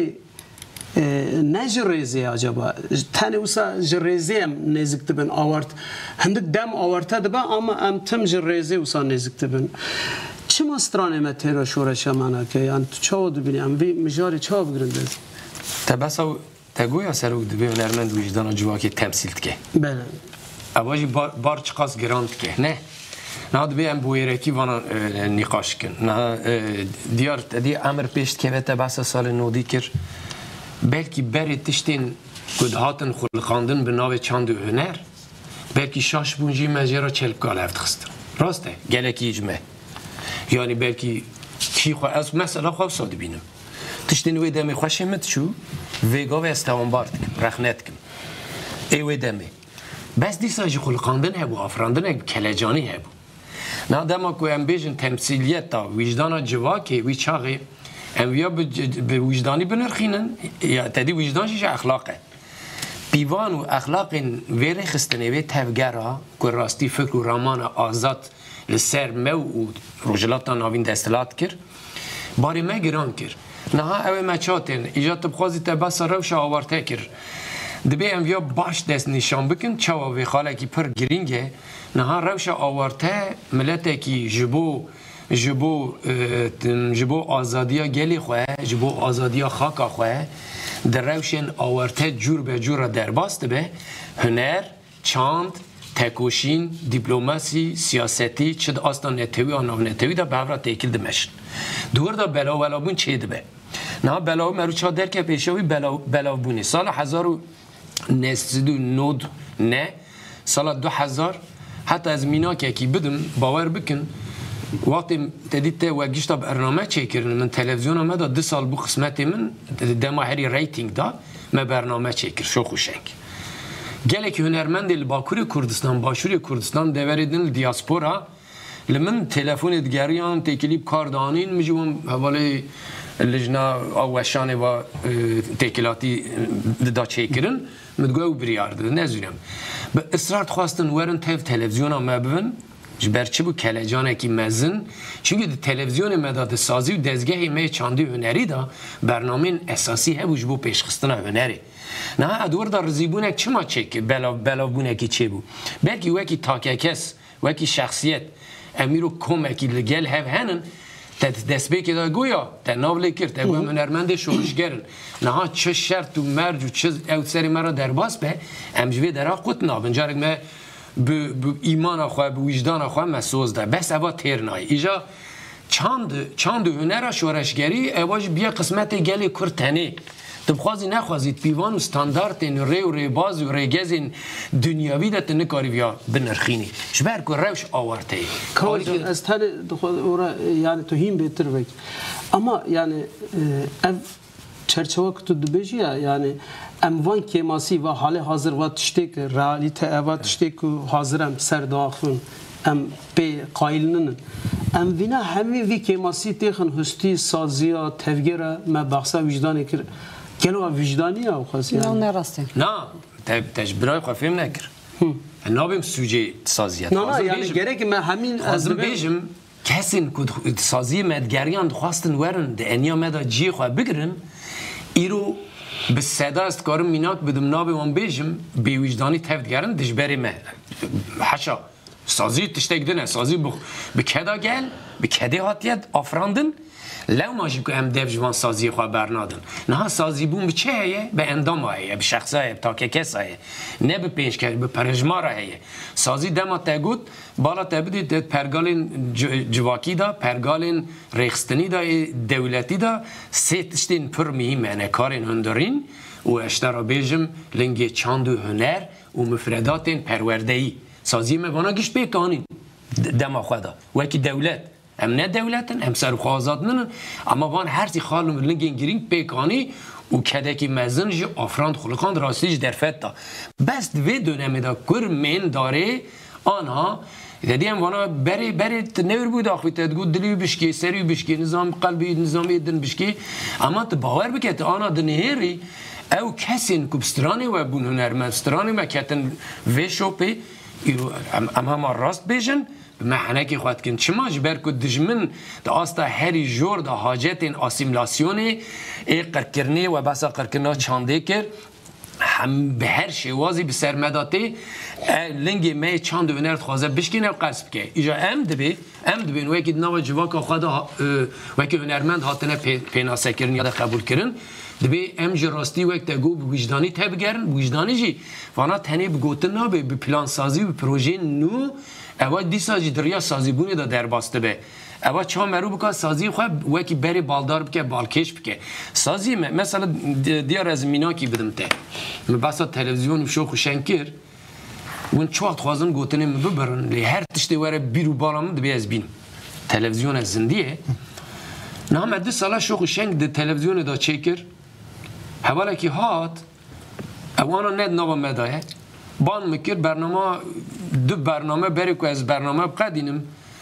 ne jrezi acaba tane usa jrezi em nezik tibin avart hendik dem avarta dibe ama em tim jrezi usa nezik tibin çima strane me tera şoreşa mana ke yani tu çav dibini em vi mijari çav bigirinde تبص تگویا سرو دبی هنرمند وجدان جواکی تمثیل که بله اواجی بار بار چقاس گراند که نه نه دبی ام بویرکی وانا نقاش کن نه دیار دی امر پیشت که تبص سال نودی کر بلکی بری تشتین کد هاتن خلقاندن به ناو چند هنر بلکی شاش بونجی مجرا چلب کال هفت خست راسته گلکی اجمه یعنی بلکی کی خو از مثلا خو ساد بینم تشتین وی دمی خوشمت شو ویگا و استوانبارد کن رخنت کن ای وی دمی بس دیسا جی خلقاندن هبو افراندن هبو کلجانی هبو نه دما که ام بیجن تمثیلیت تا وجدان جواکی وی چاقی ام ویا به وجدانی بنرخینن یا تدی وجدان شیش اخلاقه پیوان و اخلاق ویره خستنه وی تفگره که راستی فکر و رامان آزاد لسر مو و رجلاتا ناوین دستلات کر باری ما گران کر نه اوه مچاتین ایجاد بخوازی تباس روش آورته کر دبی ام ویا باش دست نشان بکن چوا وی خاله کی پر گرینگه نه روش آورته ملته کی جبو جبو جبو آزادیا گلی خواه جبو آزادیا خاکا خواه در روشن آورته جور به جور در باست به هنر چاند تکوشین دیپلماسی سیاستی چد آستان نتوی آناو نتوی دا به هفرات تیکل دمشن دور دا بلاو بلاو بون چه ده به نه بلاو مروچا در که پیشاوی بلاو, بلاو بونی سال هزار و نسد و نود نه سال دو هزار حتی از مینا که اکی بدم باور بکن وقتی تدید تا وگیش تا برنامه چه کردن من تلویزیون آمد دو سال بو قسمتی من دما هری ریتینگ دا من برنامه چه کرد شو خوشنگ گله که هنرمند باکوری کردستان باشوری کردستان دوریدن دیاسپورا لمن تلفون دگریان تکلیب کاردانین میجوم حوالی لجنا آوشان و تکلاتی دا چه کردن مدگوه بریارد نزونم به اصرار خواستن ورن تف تلویزیون آمد ببین جبر چه بو کلجانه کی مزن چونکه تلویزیون مداد سازی و دزگاه می چاندی هنری دا برنامه اساسی هبوش بو پیشخستن هنری نه ادور دا رزیبونه چه ما چک بلا بلا بونه کی چه بو بلکه وکی تاککس وکی شخصیت امیرو کمکی لگل هف هنن تد دسبه که دا گویا تنابله کرد تگویا هنرمند شورشگرن نه چه شرط و مرج و چه اوتسری مرا در باس به امجوی درا قط نابن جارک ما به ایمان خواه به وجدان خواه مسوز ده بس اوا تیرنای ایجا چاند چاند هنر شورشگری اواج بیا قسمت گلی کرتنی تبخوازی نخوازید پیوان و ستاندارتین ری و ری باز و ری گزین دنیاوی ده تنکاری بیا بنرخینی شبر که روش آورته کاری از تر یعنی توهین بهتر بک اما یعنی چرچوه که تو دبیجی یعنی اموان کماسی و حال حاضر و تشتیک رئالیته و تشتیک حاضرم سر داخل ام به قایلنن ام وینا همی وی کماسی تیخن هستی سازیا تفگیره ما بخصا وجدانی کر گلو وجدانی او خاصی نه نه راسته نه تجبرای خفیم نکر نابیم سوژه سازیت نه نه یعنی گره که من همین از بیجم کسین که سازی مدگریان خواستن ورن ده انیا مدا جی خواه بگرن ایرو به صدا است کارم مینات بدم نابه وان بیجم بی وجدانی تفت گرن دجبری مه حشا سازی تشتک دنه سازی بخ به کدا گل به کدی هاتیت آفراندن لو ماجی که هم دف جوان سازی خواه برنادن نه سازی بون به چه هیه؟ به اندام هیه به شخص هیه به تاکه کس هیه نه به پیش کرد به پرجمار هیه سازی دما تگود بالا تبدید پرگالین جواکی دا پرگالین ریخستنی دا دولتی دا سه تشتین پر مهمه نه کارین هندرین و اشترا بیجم لنگ چاند و هنر و مفردات پروردهی سازی موانا گشت بیکانین دما خدا وکی دولت هم نه دولتن هم سرخ آزاد ننن اما وان هر سی خالم لنگین گرینگ پیکانی و کدکی مزن جی آفراند خلقان راستیج در فتا بس دوی دونمی دا کر من داره آنها دیدی هم وانا بری بری نور بود آخوی تدگو دلی بشکی سری بشکی نظام قلبی نظامی دن بشکی اما باور بکت آنا دنهری او کسین کبسترانی و بون هنرمند سترانی و کتن وی شوپی ام هم راست بیجن ما حنکی خواهد کن چما جبر که دجمن دا آستا هری جور دا حاجت اسیملاسیونی ای قرکرنی و بسا قرکرنا چانده کر هم به هر شوازی به سرمداتی لنگی می چاند و نرد خوازه بشکینه و قصب که ایجا ام دبی ام دبی نوی که نوی جواکا خواهد وکی هنرمند هاتنه پیناسه کرن یا دا قبول کرن دبی ام جی راستی وقت گو وجدانی تب گرن وجدانی جی وانا تنی بگوتن نابه به پلان سازی و پروژه نو اوا دیسا جی دریا سازی بونی دا در باسته به اوا چه مرو بکا سازی خواه وکی بری بالدار بکه بالکش بکه سازی مثلا دیار از مینا کی بدم ته بسا تلویزیون و شو خوشنکر ون چوات خوازن گوتنه ببرن لی هر تشتی وره بیرو بالام دبی از بینم تلویزیون از زندیه نه مده سالا شو خوشنگ ده تلویزیون دا چکر حوالا کی هات اوانا ند نوا مدایه بان مکر برنامه دو برنامه بری که از برنامه بقدینم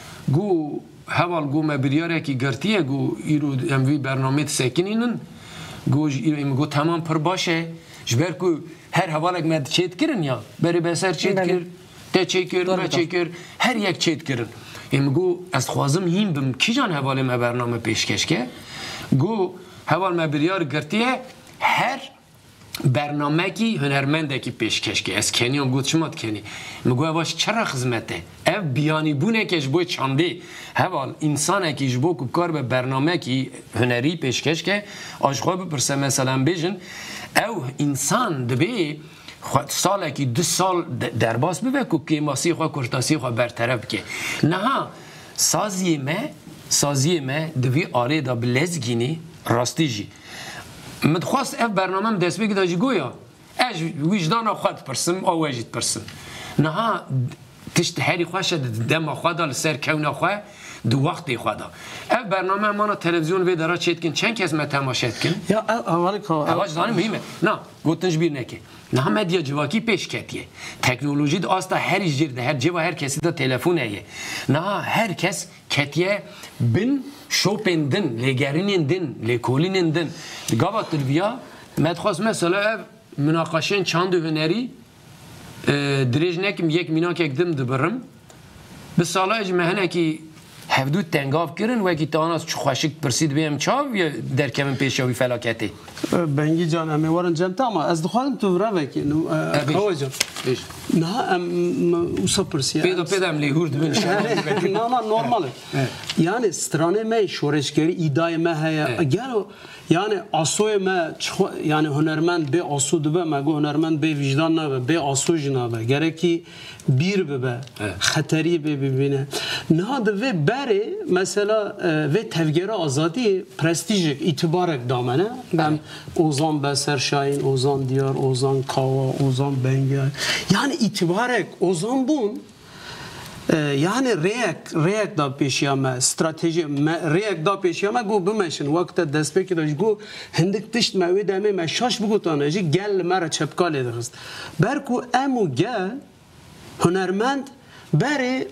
گو حوال گو مبریاره کی گرتیه گو ایرو اموی برنامه سکنینن گو ایرو گو تمام پر باشه جبر که هر حوالک مد چیت کرن یا بری بسر چیت بله. کر ته چیت کر دور ما بدار. چیت کر هر یک چیت کرن امگو از خوازم هیم بم کی جان حواله ما برنامه پیشکش که گو حوال ما بریار گرتیه هر برنامه کی هنرمنده کی پیشکش که از کنیام گوت شمات کنی مگو واش چرا خدمته اف بیانی بونه کش بو چاندی حوال انسان کی جبو کو کار به برنامه کی هنری پیشکش که آشخوا بپرسه مثلا بیژن او انسان دبی ساله کی دو سال درباس ببه کو که ماسی خو کورتاسی خو برطرف که نه سازی ما سازی ما دوی آره دا بلزگینی راستی جی متخواست اف برنامه دست بگی داجی گویا اج وجدان خود پرسم او وجد پرسم نه تشت هری خوشه دم خود سر کون خو دو وقت خدا اف برنامه ما تلویزیون و درا چیت کن چند کس ما تماشات کن یا اولی که اواج دانم مهمه نه گوتنش بیر نکه نه مدیا جواکی پیش کتیه تکنولوژی د آستا هر جیر ده هر جوا هر کسی دا تلفن ایه نه هر کس کتیه بن شوپندن لگرینندن لکولینندن گاوا تلویا مدخواست مثلا مناقشه چند هنری دریج نکم یک مینا که اکدم دبرم به سالا اجمهنه که هفدود تنگاف کرن و کی تاناس چو خوشک پرسید بهم چاو یا در کمن پیشاوی فلاکتی بنگی جان امی وارن جان تمام از دخوانم تو را وکی خواه جان نه ام اوسا پرسیه پیدا پیدا ام لیهورد بین نه نه نورماله yani strane me şoreşgeri iddiay me heye gelo yani asoy me yani hünermend be asu dibe me go hünermend be vicdan ne be asu jina be gereki bir be xeteri be bibine ne de ve beri mesela ve tevgere azadi prestijik itibarek damene ben Ozan Beser Şahin Ozan Diyar Ozan Kava Ozan Bengel yani itibarek Ozan bun yani reyek reyek da peşiyame strateji reyek da peşiyame go bimeşin vakte despeki da go hindik tişt mevi deme meşaş bu taneci gel mera çepkal ediriz berku emu gel hünermend beri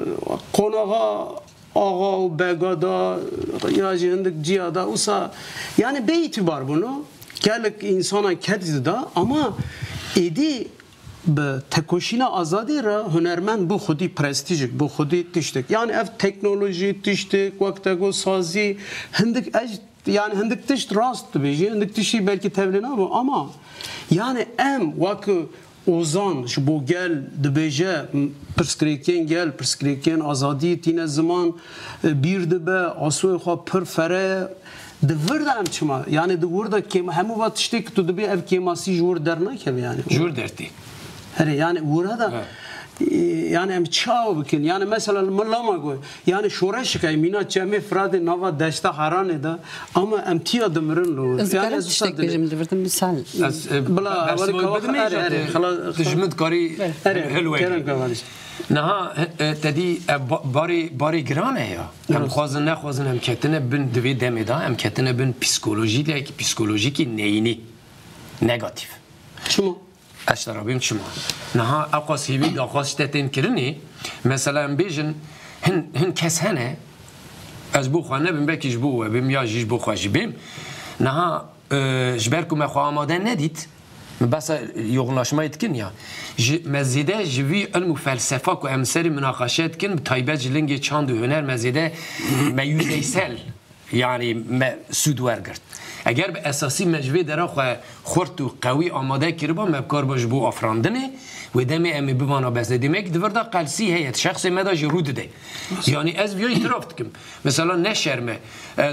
konağa ağa begada ya hindik cihada usa yani be itibar bunu gelek insana kedidi da ama edi به تکوشینا آزادی را هنرمند بو خودی پرستیژک بو خودی تشتک یعنی اف تکنولوژی تشتک وقت گو سازی هندک اج yani هندک تشت راست بیجی هندک تشی belki tevlina bu ama yani em vakı ozan şu bu gel dibece perskriken gel perskriken azadi tine zaman bir dibe asoy xo per fere de vurdam çma yani de vurda kem hemu vat tiştek tu dibe ev kemasi jur derna kem yani jur derti hani yani burada yani em çao bikin yani mesela mallama koy yani şoreş kay mina çeme frade nava desta harane da ama em tiya demirin lo yani ez tiştek bejim divirdim misal bla بس بدمي خلاص تجمد قاري حلوه نها تدي باري باري جرانه يا هم خوازن نه خوازن هم کتنه بن دوی دمه دا هم کتنه بن پسیکولوژی ده کی پسیکولوژیکی نینی نگاتیو چمو اشترابیم چما نها اقاس هیوی اقاس شتتین کرنی مثلا بیجن هن هن کس هنه از بو خانه بیم بکیش بو و بیم یا جیش بو خواهی بیم نها جبرکو مخواه آماده ندید بس yoğunlaşmayı etkin ya. Mezide jivi ilmu felsefa ku emseri münakaşa etkin taybe cilinge çandı hüner mezide me yüzeysel yani me südvergert. Eğer bir esası mecvi dera xort u qawi amade kirba mebkar baş bu afrandine ve demi emi bivana bezle demek divirda qalsi heyet şahsi meda jirud de. Yani ez viyo itiraf dikim. Mesela ne şerme ez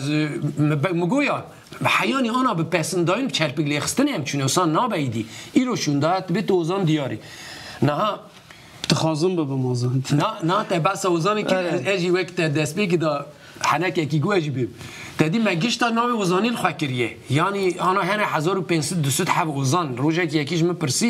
mgoya حیانی آنها به پسندایم چرپیگ لیخستنی هم چون اصلا نابیدی ایرو شوندهت به توزان دیاری نه تخازم به بمازن نه نه تا بس اوزانی که اجی وقت دست بگی دا حنک یکی گو اجی بیم تدی مگیش تا ناو اوزانی الخاکریه یعنی آنها هنه هزار و پنسد دوست حب اوزان روزه که یکیش مپرسی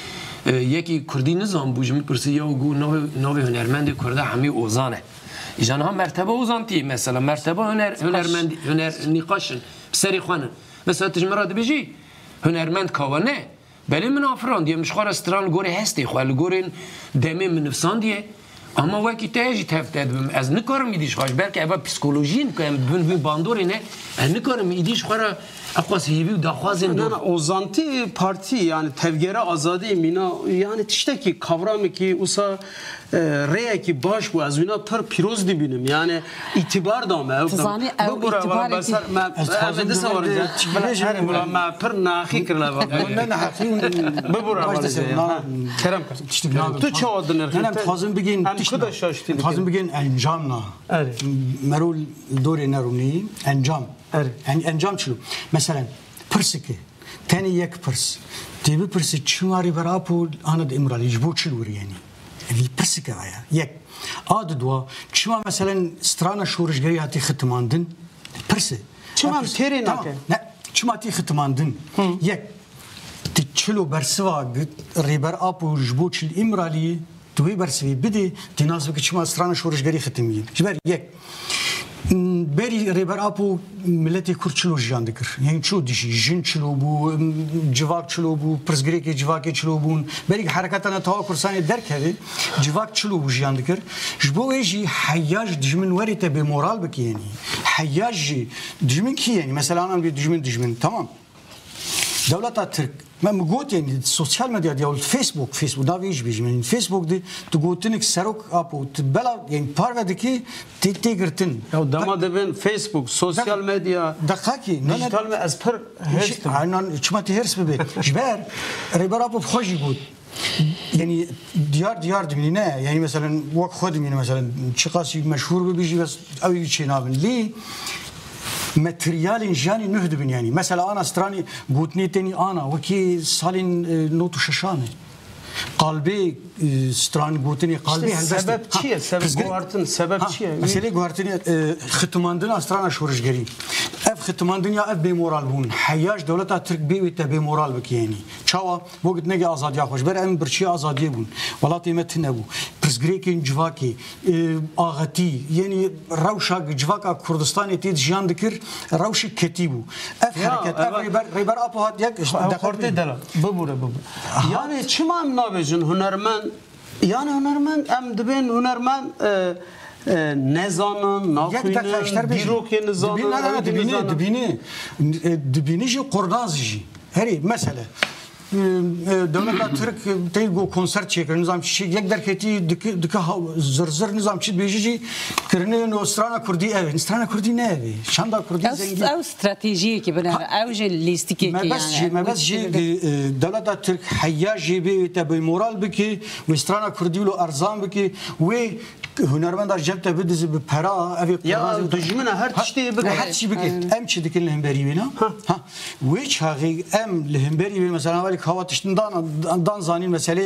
یکی کردی نظام بوش مپرسی یا گو ناو ناو هنرمند کرده همه اوزانه ایجان ها مرتبه اوزانتی مثلا مرتبه هنر هنرمند هنر نقاشن سری خوانن مثلا تجمرات بیجی هنرمند کاوانه بله من آفران دیم مشخار استران گوره هستی خوال گورین دمی من نفسان دیه اما وکی تهجی تفته بیم از نکارم ایدیش خواهش بلکه اوه پسیکولوژین که بین بین باندوری نه نکارم ایدیش خواه اقواس هیوی و دخوازن نه دو نه اوزانتی پارتی yani tevgere azadi mina yani tişteki kavramı ki usa reye ki baş bu az wina per piroz dibînim yani itibar da me Tizanî ew îtibarê me me disa var her bura me per naxî kirla bak نه نه حقیقی bibura kerem tu çawa dinir نه نه خازم بگین hem kuda şaştı خازم بگین انجام نه Evet. مرول دوری نرونی انجام Evet. yani enjam çilo mesela pırsıki tane yek pırs tibi pırsı çınarı berapu anad imrali jbo çilur yani vi pırsıki aya yek adı dua çıma mesela strana şoruşgari hati xitmandın pırsı Çıma teri tamam nake. ne çıma ti xitmandın yek ti çilo bersva riber apu jbo çil imrali توی برسوی بدی دیناز بگی چما استران شورشگری ختمی جبر یک بری ریبر آپو ملتی کورد چلو جان دکر یعنی چلو دیشی جن چلو بو جواک چلو بو پرسگری که جواک چلو بون بری حرکتنا تا کورسانی درک هدی جواک چلو بو جان دکر جبو ایجی حیاج دجمن وری تبی مورال بکی یعنی حیاج دجمن کی یعنی مثلا آن بی دجمن دجمن تمام دولت ترک من مقول يعني السوشيال ميديا ديال الفيسبوك فيسبوك دا فيش بيجي من الفيسبوك دي تقولتنك سروك ابو تبلا يعني بارفا دكي تيجرتن ya dama ben Facebook sosyal medya دقاقي dijital me az per hestim عنا شما تهرس ببي جبار ريبر ابو بخوش يقول يعني ديار ديار دمني نه يعني مثلا وقت خود من مثلا شخص مشهور بيجي بس او شيء نابن لي ماتريال جاني نهدبن يعني مثلا انا استراني قوتني تاني انا وكي صالين نوتو ششانه قلبي استران قوتني قلبي sebep çiye sebep guartın sebep çiye mesela guartini ختماندن استران شورشگری اف ختماندن ya ev بمورال بون حياج دولتا ترك بي وت بمورال بك يعني çava وقت نگي آزادي خوش بر ام برچي آزادي بون ولاتي متنبو پرزگريكين جواكي اغتي يعني روشا جواكا كردستان تي جان دكر روش كتيبو اف حركت اف ريبر ريبر ابو هات يك دقورتي دلا ببوره ببوره yani çima em nabêjin hunermend yani hunermend em dibên hunermend nezanin naxwînin dîrokê nizanin dibîne dibîne dibîne jî qurnaz jî herî mesela devleta Türk teygo konser çekiyor nizam çi yek derketi dik dik zır zır nizam çi bejiji kirne no strana kurdi ev strana kurdi ne ev şanda kurdi zengin او استراتيجيه كي بنا او جي ليستيكي ما بس جي ما بس جي devleta Türk hayya jibi tabi moral biki ve strana kurdi lo arzan biki ve هنرمند جبت بدز بپرا اوی ya dujmin her tiştê bik her şey biki em çi dikin lehmberi bina ha ve çağı em lehmberi mesela vali hava tiştinden dan zanin mesele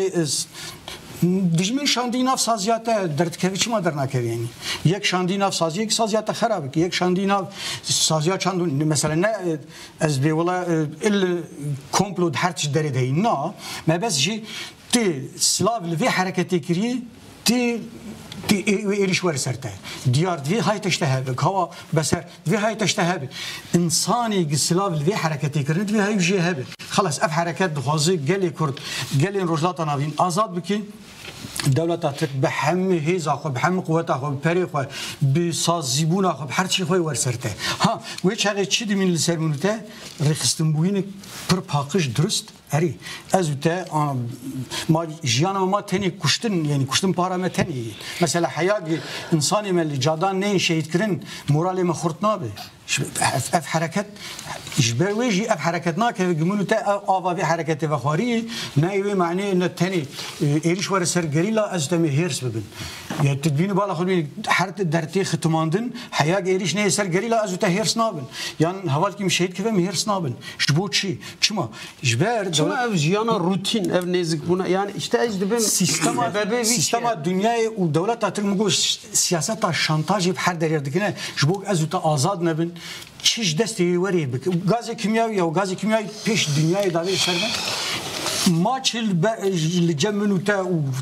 dijmin şandinav saziyata derdkevi çima dernakevi yani yek şandinav saziye ki saziyata xarab ki yek şandinav saziya çandun mesela ne ez be valla il komplo her çi deri dey na mebes ji ti slav ve hareketi kiri ti ti eriş var serte diyar ve hay teştehabe kava beser ve hay teştehabe insani gislav ve hareketi kirin ve hay jehabe خلاص اف حركات دخوازي قالي كرد قالي رجلات نافين ازاد بكي دولت ترك بحم هيزا خو بحم قوت خو بپری خو بسازيبون خو هر چی خو ورسرته ها وچ هغه چی د من سرمنته رخصتم بوین پر پاکش درست اری از ته ما جیانا ما تنی کشتن یعنی کشتن پارامه تنی مثلا حیاگ انسانی مل جادان نه شهید کرن مورال ما خورت نابه اف حرکت جبر ويجي اف حركتنا كيف جمونو تا افا في حركه فخاري نايوي معناه ان الثاني ايريش ور سر غريلا ازتمي هيرس ببن يا تدبين بالا خدي حرت درتي ختماندن حياج ايريش نه سر غريلا ازتا هيرس نابن يعني هوال كيم شهيد كيف هيرس نابن شبوتشي çima جبر çima ev jiyana rutin ev nezik buna yani işte ez dibim sistema sistema dünyayı u devlet atır mı siyaseta şantaj hep her deriyerdikine jbok azuta azad nebin çiş desteği veri bik gaz kimyavi ya gaz kimyavi peş dünyayı davet serben maçil cemnuta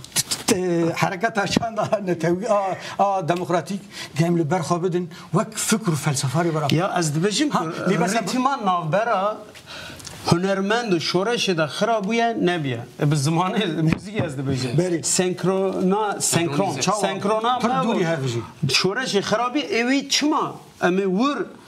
حركات عشان نتوي اه اه ديمقراطيك دائما برخابدن وك فكر فلسفاري برا يا از دبجم رتمان نافبرا هنرمند و شورش دا خرابویه نبیه به زمان موزیک از دبجم سنکرونا سنکرون سنکرونا دوری هفجی شورش خرابی اوی چما امی ور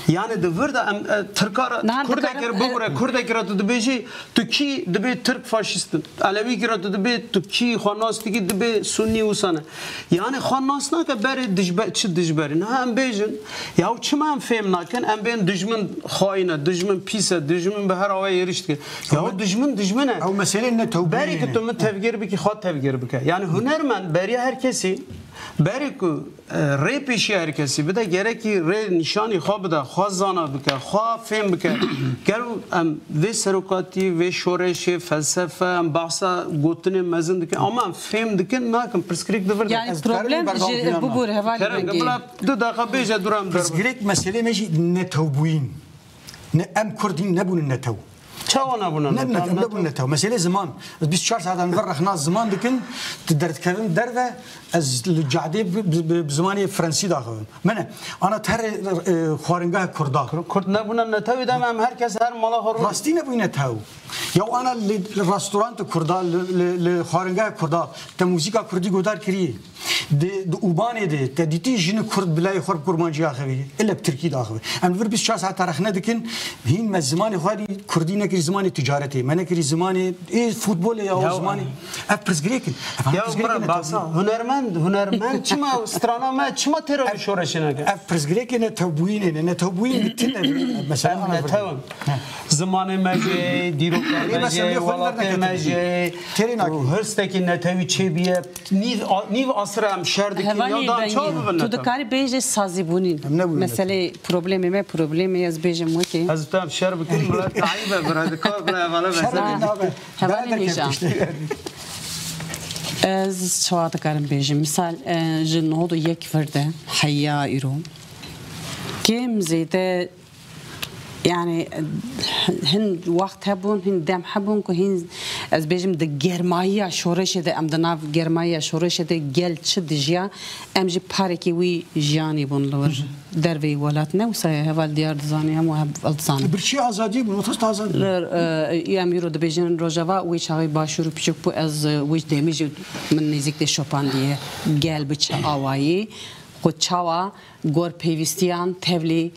yani devir de em Türkara Kurdakir bugura Kurdakir tu dibêjî tu kî dibe Türk faşistin Alevi kira tu dibe tu kî xwanastikî dibe Sunni wisa ne yani xwanas nake berê dijber çi dijberin ha em bêjin ya çima em fêm nakin em bên dijmin xayîne dijmin pîs e dijmin bi her awayê êriş dike ya dijmin dijmin e ew meselê ne tewbî berê ku tu min tevgêr bikî xwe tevgêr bike yani hunermend beriya her kesî berê ku rê pêşî her kesî bide gerekî rê nîşanî xwe bide xwe zana bike xwe fêm bike gel em vê serokatî vê şoreşê felsefe em behsa gotinê mezin dikin ama em fêm dikin nakin pirsgirêk divir yani problem ji bu bûr hevalî bila du daqiqa bêje duram pirsgirêk meselê me jî netewbûyîn ne em Kurdîn nebûnin netew çawa nebûne nebûn netew meselê ziman ez bîst û çar saetan li vir rexna ziman dikin tu derdkevim derve ez li cadê bi zimanê Frensî daxivim mene ana terê xwaringehê Kurda Kurd nebûne netewî dem em herkes her mala xwe rastî nebûyî netew ya ana li restoranta Kurda li xwaringehê Kurda te mûzîka Kurdî godar kiriye di ûbanê de te dîtî jinê Kurd bilayê xwe bi kurmanciya xevî ille bi Tirkî daxive em vir bîst û çar saet rexne dikin hîn me zimanê xwe dî Kurdî nekirî zimanê ticaretê me nekirî zimanê ê futbolê ya zimanê ev pirsgirêkin ya basa hunermend hunermend çima strana me çima têra şoreşê neke ev pirsgirêkê netewbûyînê ne netewbûyîn bitin ne mesela netewin zimanê me jê dîroka me jê welatê me jê hirstekî netewî çêbiye nîv asra em şer dikin ya da çawa bibin tu dikarî bêjî sazîbûnîn meselê problemê me problemê ez bêjim wekî ez tu em şer bikin mila taîbe bir radikal bir evala meselê hevalî nêja ez çawa dikarim bêjim misal ji nodu yek vir de heya îro kêm zêde yani hin wagt hebûn hin dem hebûn ku hin ez bêjim di germayiya şoreşê de em di nav germayiya şoreşê de gel çi dijiya em jî parekî wî jiyanî bûn li wir dervê welat ne wisa heval diyar dizanî hemû hev dizanîn birçî azadî bûn otas azadî em îro dibêjin rojava wê çaxê başûr û piçûk bû ez wî demî jî min nêzik tê şopandiye gel bi çi awayî xwe çawa gor pêwîstiyan tevlî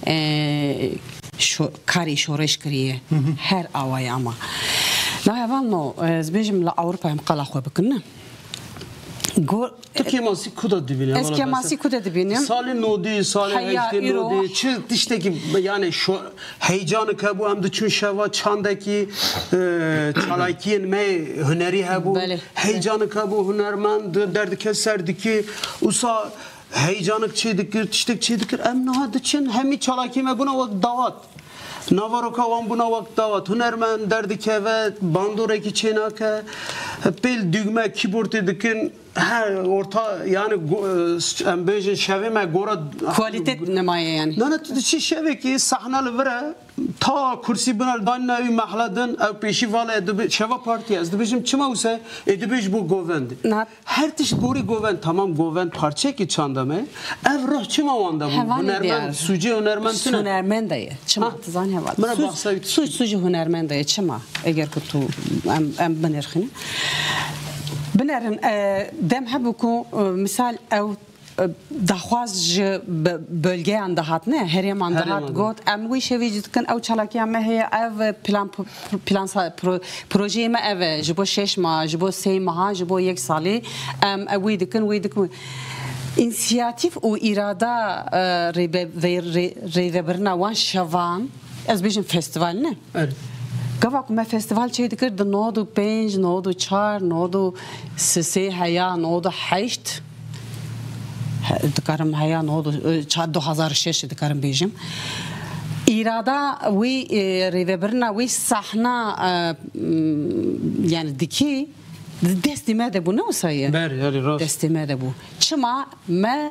karê şoreş kiriye her awayê ama nahevan no ez bêjim li Ewropa em qala xwe bikin ne tu kemasî ku da dibînî ez kemasî ku da dibînim salê nodî salê hejdê nodî çi tiştekî yani heyecanı hebû em diçûn şeva çandekî çalakiyên me hunerî hebû heyecanı hebû hunermend derdike ser dikî wisa heyecanık çê dikir tiştek çê dikir em niha diçin hemî çalakî me bûne wek dawat navaroka wan bûne wek dawat hunermend derdikeve bandorekî çê nake pêl düğme kîbortê dikin her orta yani em bêjin şevê me gora kualîtet nemaye yani nane tu diçî şevekî sahna li vir e ta kursî bina danî navî mehla din ew pêşî vala e şeva partiye ez dibêjim çima wisa ê dibêj bû govend her tişt gorî govend tamam govend parçekî çanda me ev rih çima wan de bû hunermend sucê hunermend tune hunermend ye çima tizan heval suç sucê hunermend ye çima eger ku tu em em binirxîne binerin dem hebû ku misal ew daxwaz ji bölgeyan dihat ne herêman dihat got em wî şevî jî dikin ew çalakiyan me heye ev plan plan projeyê me ev e ji bo şeş ma ji bo sê meha ji bo yek salî em ew wî dikin wî dikin însiyatîv û îrada rêvebirina wan şevan ez bêjim festîval ne gava ku me festîval çê dikir di nod û pênc nod û çar nod û sê heya nod û heşt dikarim heya nod û du hezar şeş dikarim bêjim îrada wî rêvebirina wî sahna yani dikî destê me de bû ne wisa ye destê me de bû çima me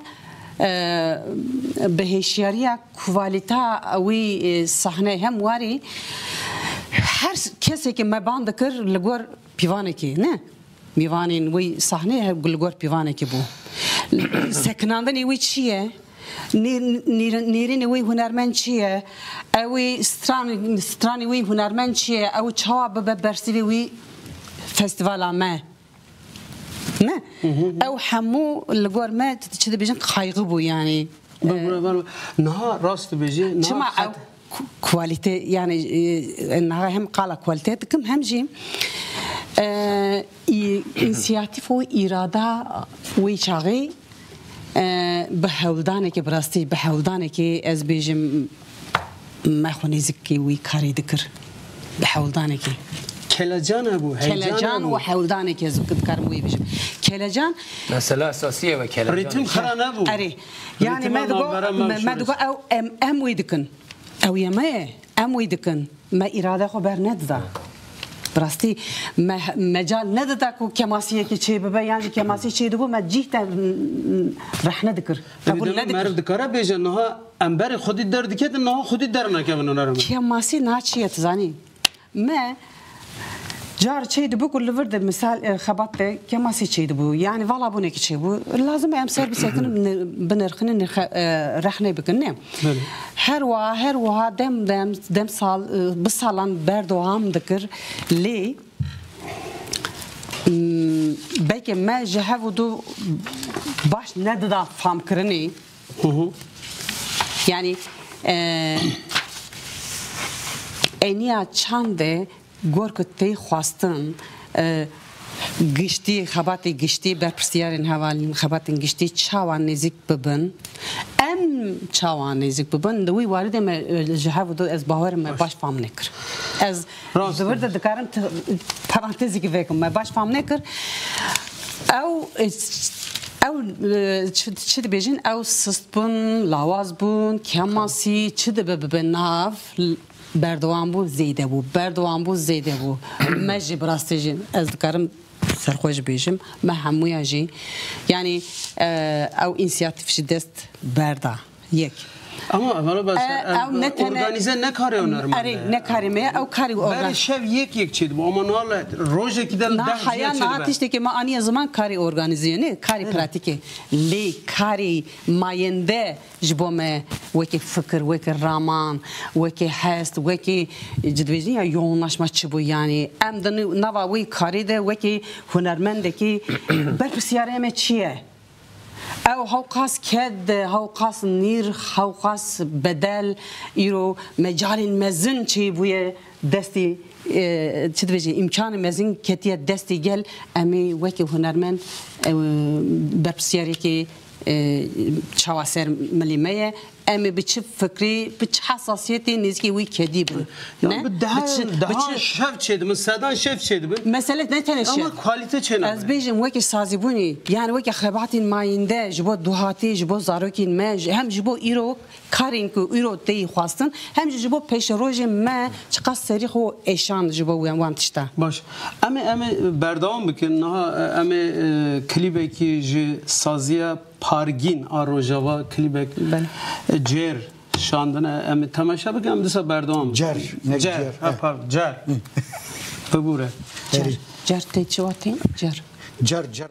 bi hêşiyariya kuvalîta wî sahneyê hem warî her kesekî me ban dikir li gor pîvanekî ne mîvanên wî sahneyê li gor pîvanekî bû sekinandinê wî çi ye nêrînê wî hunermend çi ye ew wî stranê wî hunermend çi ye ew çawa bibe bersivê wî festîvala me ne ew hemû li gor me çi dibêjin qaygî bû yani نها راست بيجي شما نها كواليتي يعني انها هم قال كواليتي كم هم جي انسياتيف و اراده و شاغي بهولدانه که براستی بهولدانه که از بیجم ما خونی زکی وی کاری دکر بهولدانه که کلجان ابو کلجان و هولدانه که از بکت کارم وی بیجم کلجان مسئله اساسیه و کلجان ریتم خران ابو اری یعنی ما دگو ما دگو او ام ام وی دکن او یما ام وی دکن ما اراده خو بر نددا براستی مجال نداده که کماسیه که چه ببه یعنی کماسی چه دو ما جیت رح ندکر قبول ندکر مرد کاره بیجن نه انبر خودی درد که نه خودی در نکمن اونارم کماسی ناچیه تزانی ما جار چه دو بقول لورد مثال خبطه کماسی چه دو یعنی والا بونه که چه بو لازم ام سربیس کنم بنرخن رحنه بکنه هر و هر و دم دم دم سال بسالان بردوام دکر لی belki me cehevudu baş ne de fam kırını yani eniya çande gorkutey xwastin giştî xebatê giştî berpirsiyarên hevalîn xebatên giştî çawan nêzik bibin em çawan nêzik bibin di wî waridê me ji hev du ez bawerim me baş fam nekir ez ji wir de dikarim parantezîkê vekim me baş fam nekir ew ew çi dibêjin ew sist bûn lawaz bûn kemasî çi dibe bibe nav بردوام بو زیده بو بردوام بو زیده بو مجی براستی جین از دکارم سرخوش بیشم ما همویا جی یعنی او اینسیاتیف دست بردا یک اما اولا بس ارگانیزه نکاری اونر اری نکاری می او کاری اورگان بر شب یک یک چید بو اما نال روزه کی در نه حیا نه تیشته که ما انی زمان کاری ارگانیزه نه کاری پراتیکه لی کاری ماینده جبو ما وکی فکر وکی رامان وکی هست وکی جدویجی یا yoğunlaşma çibu yani em de nava وی کاری ده وکی هنرمنده کی برپسیاره me چیه او هوقاس كد هوقاس نير هوقاس بدل يرو مجال مزن شي بويا دستي تدريجي امكان مزن كتيه دستي جل امي وكي هنرمند بربسياري كي چواسر ملیمه امی بچه فکری بچه حساسیتی نیست که وی کدی بود نه ده شف چید من صدان شف چید بود مسئله نه تنش اما کوالیته چه نه از بیشتر وکی سازی بونی یعنی وکی خبرتین ماینده جبو دوهاتی جبو زاروکین ما هم جبو ایرو کارین کو ایرو تی خواستن هم جبو پیش روز ما چقدر سری خو ایشان جبو وام وام تشتا باش اما اما بردام بکن نه اما کلیبی که ج سازیا پارگین آروجاوا کلیبک جر شاندن ام تماشا بکنم دسا بردام جر جر ها جر ببوره جر جر تیچواتین جر جر جر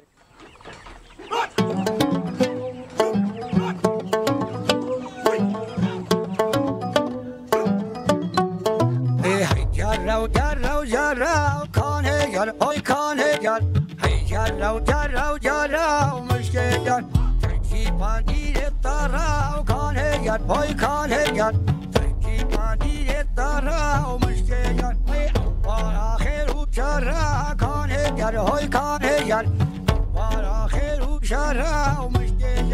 جرو جرو جرو کانه گر های کانه گر هی جرو جرو جرو مشکل ترکی پاندیر تراو کانه گر های کانه گر ترکی پاندیر تراو مشکل هی بار آخر و چرا کانه گر های کانه گر بار آخر و چرا مشکل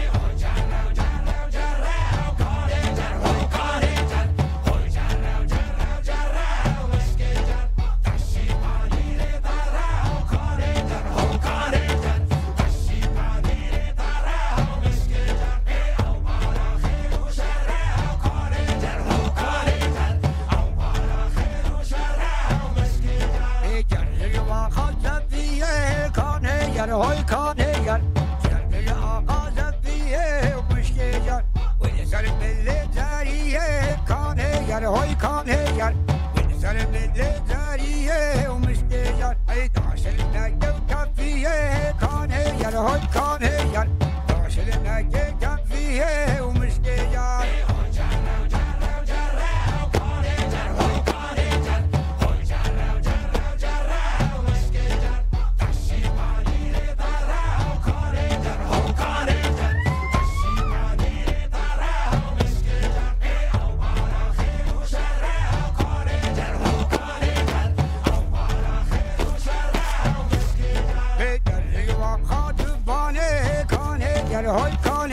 های کانه گر جرگه آغاز بیه و مشکه گر و نسر ملی جاریه کانه گر های کانه گر و نسر ملی جاریه و مشکه گر ای داشل نگه کفیه کانه گر های کانه گر داشل نگه کفیه و مشکه گر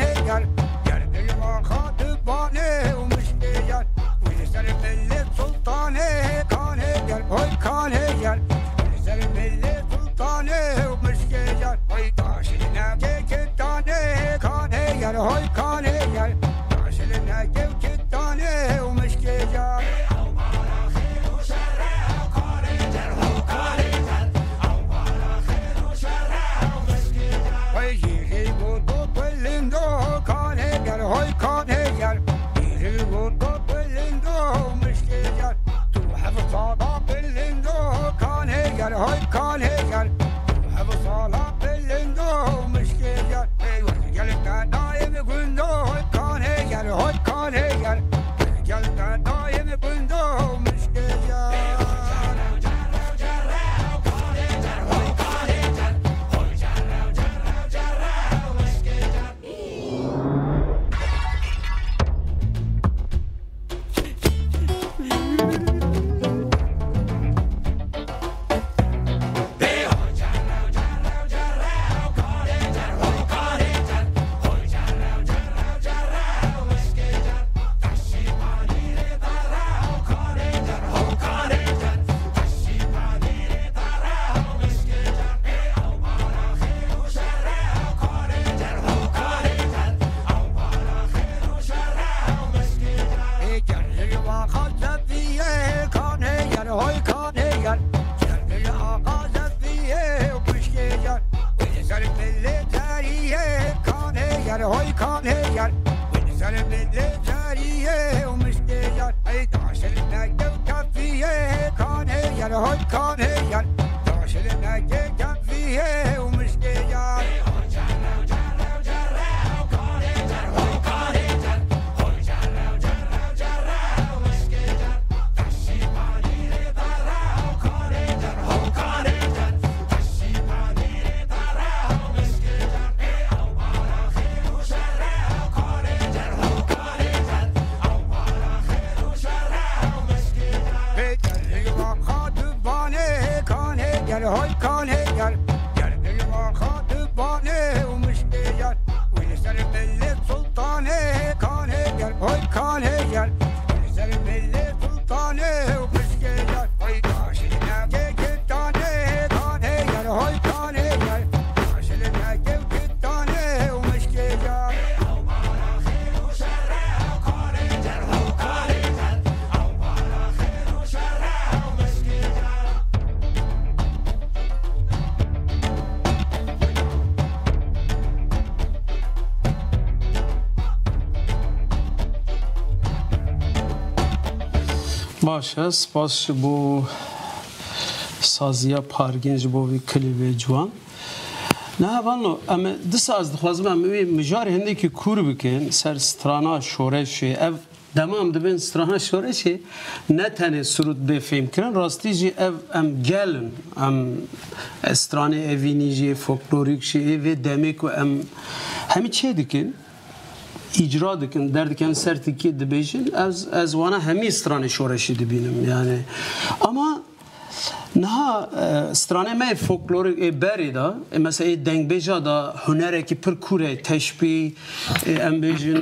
هيجر جرجل وخاطبانه ومشكير ويسر باللي سلطانه كان هيجر هوي كان هيجر ويسر باللي سلطانه ومشكير هوي طاشلنا كتانه كان هيجر هوي كان هيجر طاشلنا كتانه ومشكير هوي كان هيجر يجي وطب اللندو مشكير توحف صلاة باللندو كان هيجر هوي كان هيجر توحف صلاة باللندو مشكير رجالك دايم يقولو هوي كان هيجر هوي كان هيجر رجالك دايم يقولو مشكير هوي كان هيجر ونزل بالجارية ومشكير اي داشلنا كفيه كان هيجر هوي كان هيجر داشلنا كفيه ومشكير هوي كان هيجر جرجل وخاطبانه ومشكير ويسر باللي سلطانه كان هيجر هوي كان هيجر ويسر باللي سلطانه ومشكير هوي داشلنا كتانه كان هيجر هوي كان هيجر داشلنا كتانه ومشكير باشه سپاس بو سازیا پارگینج بو وی کلیب جوان نه والله اما دو ساز دخوازم اما مجاری هنده که کور بکن سر سترانا شورش اف دمام دبین سترانا شورش نه تنه سرود بفهم کرن راستی جی اف ام گلن ام سترانه اوینی جی فولکلوریک شی و دمیک و ام همی چه دکن icra dikin, derdiken sertiki dibêjin, ez ez wana hemî stranê şoreşî dibînim yani. Ama niha stranê me folklorik ê berê da, mesela ê dengbêja da hunerekî pir kur e, teşbîh, em bêjin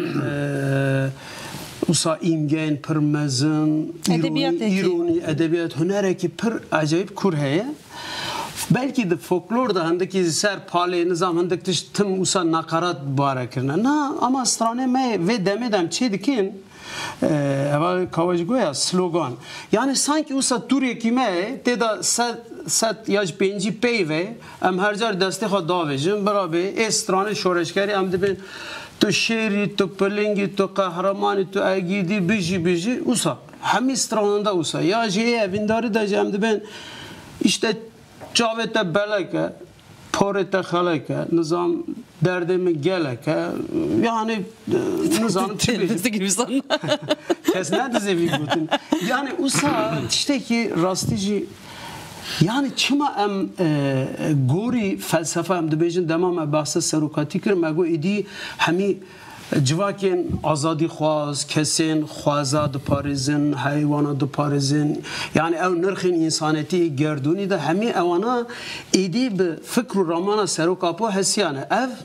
wisa îmgen, pir mezin, îronî, edebiyat, hunerekî pir acayip kur heye. Belki de folklor da hendeki ser palê nizam hendik tiş tim wisa nakarat bare kirine. Na ama stranê me vê demê dem çê dikin eva kawaj goya slogan. Yani sanki wisa Türkiye me têda set set ya pêncî pey ve em her car destê xwe davêjin birabe ê stranê şoreşkerî em dibin tu şêrî, tu pilingî, tu qehremanî, tu egîdî bijî bijî wisa hemî stranında wisa ya jî ê evîndarî de jî em dibin işte Cavete beleke, porete xeleke, nizam derdemi geleke, yani nizam Nasıl gibi sana? Kes ne dizevi gutin. Yani usa tişteki rastici yani çima em gori felsefe em dibêjin demam me bahse serokatî kir me got êdî hemî civakên azadî xwaz, kesên xwaza diparêzin, heywana diparêzin, yani ew nirxên însanetî gerdûnî de hemî ewana êdî bi fikr û ramana seroka po hesiyane. Ev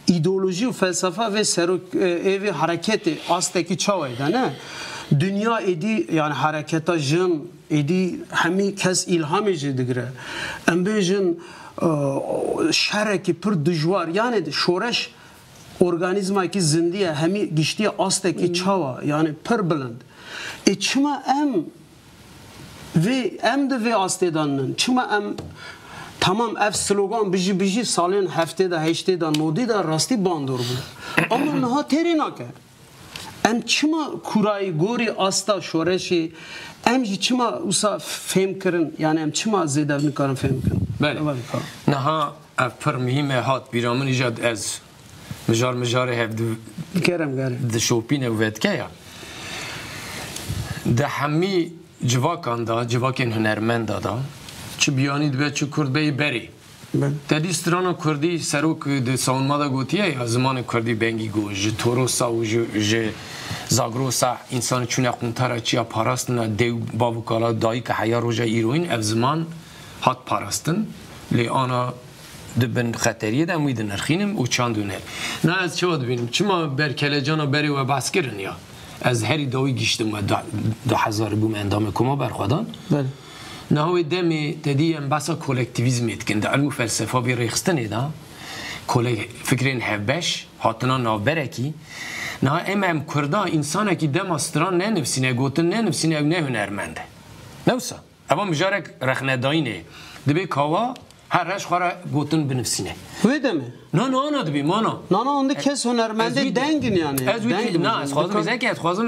ایدئولوژی و فلسفه و سر ایوی حرکت آستکی چاوی نه dünya edi yani hareketa jin edi hemi kes ilhamı jidigre em bejin şereki pür dijwar yani şoreş organizma ki zindiye hemi giştiye asteki çava yani pür bilind e çima em ve em de ve astedanın çima em tamam ev slogan biji biji salin haftada heştada nodida rasti bandur bu ama naha terinake em çima kurayı gori asta şoreşi em çima usa fem kirin yani em çima zedevni karın fem kirin. Bale. Naha ev pır mühime hat biramın icad ez mijar mijar hevdu kerem gari de şopine vetke ya de hemi civakan da civaken hünermenda da çi biyani dve çi kurd bey beri Tedi strana Kurdî serok di savunma da gotiye ya zamanı Kurdî bengi go ji Torosa û ji Zagrosa insan çune quntara çiya parastina dev bavukala dayî ke heya roja îroîn ev zaman hat parastin lê ana dibin xeteriye de em wî dinirxînim û çandûne na ez çawa dibînim çima berkelecana berê we behs kirin ya ez herî dawî giştim we du hezar bûm endamê koma berxwedan نهوی دمی تدیم بسا کولکتیویزم اتکن در علم و فلسفه بی ریخستنی دا فکرین هفبش هاتنا نابره کی نه ام ام کردا انسانه کی دم استران نه نفسینه گوتن نه نفسینه نه هنرمنده نوسا اما مجارک رخنداینه دبی کاوا هر رش خورا گوتن بنفسینه وی دمی نه نه نه دبی مانا نه نه اونده کس هنرمنده دنگین یعنی از وی نه از خوازم بیزه که از خوازم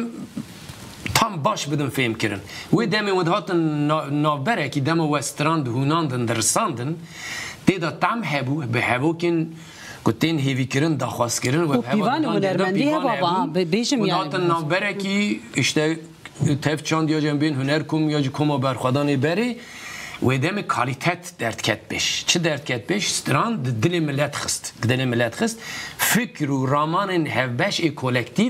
tam baş bidin fêm kirin. Wê demê wed hatin navberekî dema westran dihûnandin dirsandin tê da tam hebû bi hevokên ku tên hêvîkirin daxwazkirin we pîvanê hunermendî heba bêjim yani. Hatin navberekî işte tev çandiya cem bên huner kum ya ji koma berxwedanê berê wê demê kalîtet derdket pêş. Çi derdket pêş? Stran di dilê millet xist. Di dilê millet xist. Fikr û ramanên hevbeş ê kolektiv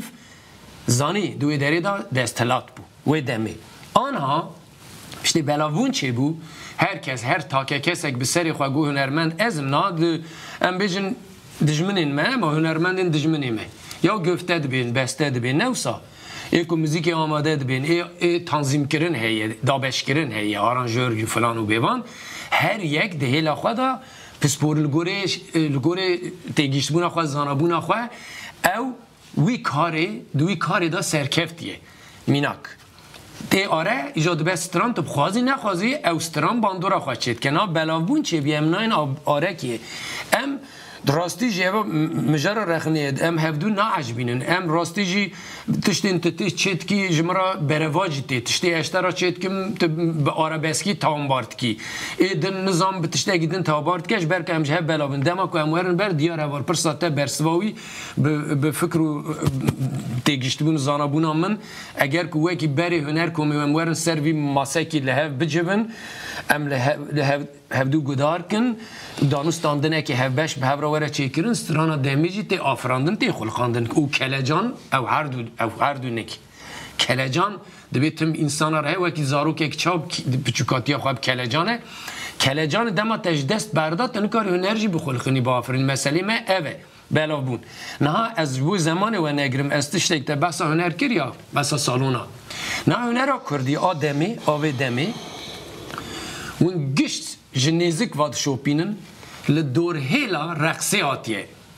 زانی دوی دری دا دستلات بو و دمی آنها işte belavun çe bu herkes her take kesek bir seri xwe gu hunermend ez nad em bejin dijminin me ama hunermendin dijminin me ya göfte dibin beste dibin newsa e ku müzik amade dibin e e tanzimkirin heye dabeşkirin heye aranjör falan u bevan her yek de hela xwe da pispor l gore l gore tegişbuna xwe zanabuna xwe ew وی کاری دوی کاری دا سرکفتیه میناک تی آره ایجاد به استران تو خوازی نخوازی او استران باندورا خواه چید که نا بلاوون چه بیم ناین آره کیه ام راستی جیبا مجرد رخنید ام هفدو نعجبینن ام راستی جی تشتین تتیش چید کی جمرا برواجی تی تشتی اشترا چید کم به آرابسکی تاومبارد کی ایدن نظام به تشتی گیدن تاومبارد کش برک ام جهب بلاون دما که امورن بر دیار هوار پر ساته برسواوی به فکر و تیگشتبون زانبون من اگر که وکی بری هنر کمی امورن سروی ماسکی لحف بجبن ام لحف هفدو گدار کن دانستاندنه که هفبش به هفرا وره چیکرن سترانا دمیجی تی آفراندن تی خلقاندن او کلجان او هر دو او هر دو نکی کلجان دبیتم انسان ره وکی زاروک یک چاب بچوکاتی خواب کلجانه کلجان دما تجدست برداد تنکار انرژی بخلقنی با آفرین مسئله ما اوه بلاو بون نه از بو زمان و نگرم استشتک تا بسا هنر کریا بسا سالونا نه هنر کردی آدمی آوه دمی ون گشت جنیزک واد شوپینن لدور هیلا رقصی آتیه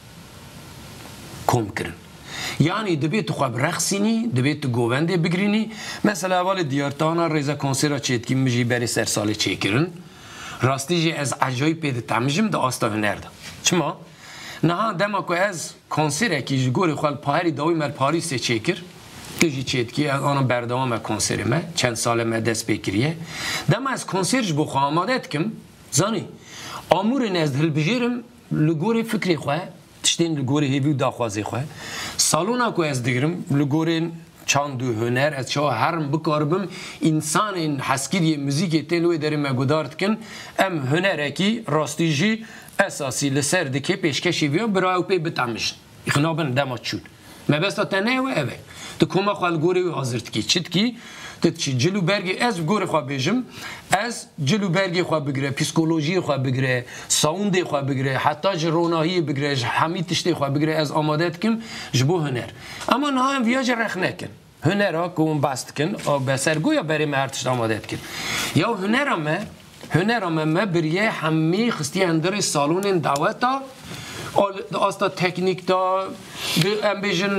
کم کرن یعنی دبیت خواب رقصینی دبیت گوونده بگرینی مثلا اول دیارتانا ریزا کنسیرا چید که مجی بری سر ساله چه کرن راستی جی از عجایب پیده تمجم ده آستا هنر ده چما؟ نه دما که از کنسیره که گوری خوال پاهری داوی مر پاریس چه کر تجی چید که آن بردوام کنسری ما چند سال ما دست بکریه دم از کنسرج بخوا آماده کم زانی آمور نزد هل بجیرم لگوری فکری خواه تشتین لگوری هیوی داخوازی خواه سالونا که از دیگرم لگوری چند دو هنر از چه هرم بکاربم انسان این حسکیری موزیک تلوی داریم مگودارد کن ام هنره کی راستیجی اساسی لسر دکی پیشکشی ویا برای او پی بتمشن اخنابن دمات شد ما بس تنه و اوه تو کما خال گوری و حاضرت کی چت کی تچ جلو برگی از گوری خو بیجم از جلو برگی خو بگیره پسیکولوژی خو بگیره ساوند خو بگیره حتی جروناهی بگیره همین تشتی خو بگیره از آمادت کم جبو هنر اما نه هم ویاج رخ نکن هنر ها کوم باست کن او بسرگویا بریم ارتش آمادت کن یا هنر ما هنر ما بریه همی خستی اندر سالون دعوتا آستا تکنیک دا ام بیشن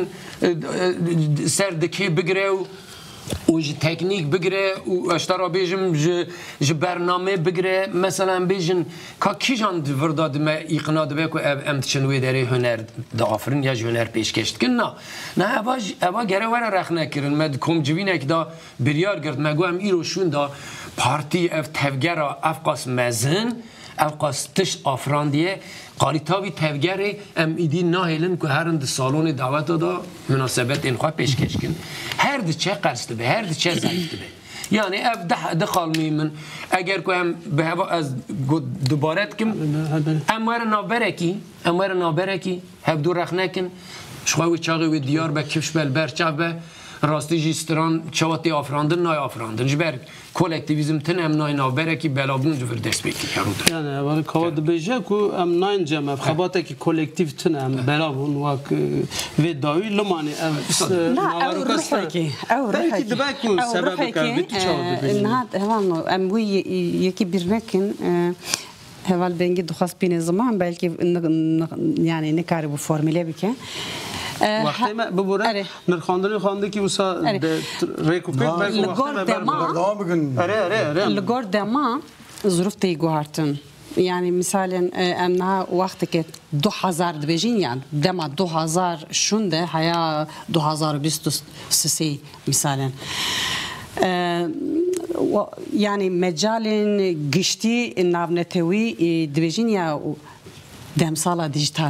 سر دکی بگیره و و ج تکنیک بگیره و اشترا بیشم ج ج برنامه بگیره مثلا بیشن که کیجان ورداد ما اقناع دبی که ام تشنوی داری هنر دافرین یا هنر پیش کشت کن نه نه اواج اوا گره ور رخ نکردن مد کم جوینه که دا بریار گرد مگو ام ایرو شون دا پارتی اف تفگرا افقاس مزن افقاس تش آفراندیه قالیتاوی تفگره ام ایدی ناهیلن که هرند سالون دعوت دا مناسبت اینخواه پیشکش کن هر ده چه قرص به هر ده چه ضعیف به یعنی اف ده دخال میمن اگر که هم به هوا از دوبارت کم اموار نابرکی اموار نابرکی هف دو رخ نکن شخواه چاقی و دیار به کفش بل برچه به راستی جیستران چواتی آفراندن نای آفراندن جبر کولکتیویزم تن ام نای نابره کی بلابون جو ور دست بکی یعنی اول کود بجه کو ام ناین جمع خباته کی کولکتیو تن ام بلابون و و داوی لمانی لا او روحکی او روحکی دباکو سبب که بیت چاود نه همان ام وی یکی بیرنکن هوال بنگی دخواست بین زمان بلکه یعنی نکاری بو فرموله بکن وقتی ما ببره نرخاندنی خانده کی وسا ریکوپیت بلکه وقتی ما بگن اره اره اره لگور دما ظروف تی گوهرتن يعني مثلا امنا وقت که دو هزار دبیجین يعني دما دو هزار شونده هيا دو هزار و بیست و سه مثلا يعني مجال گشتی ناونتوی دبیجین یا دم سالا دیجیتال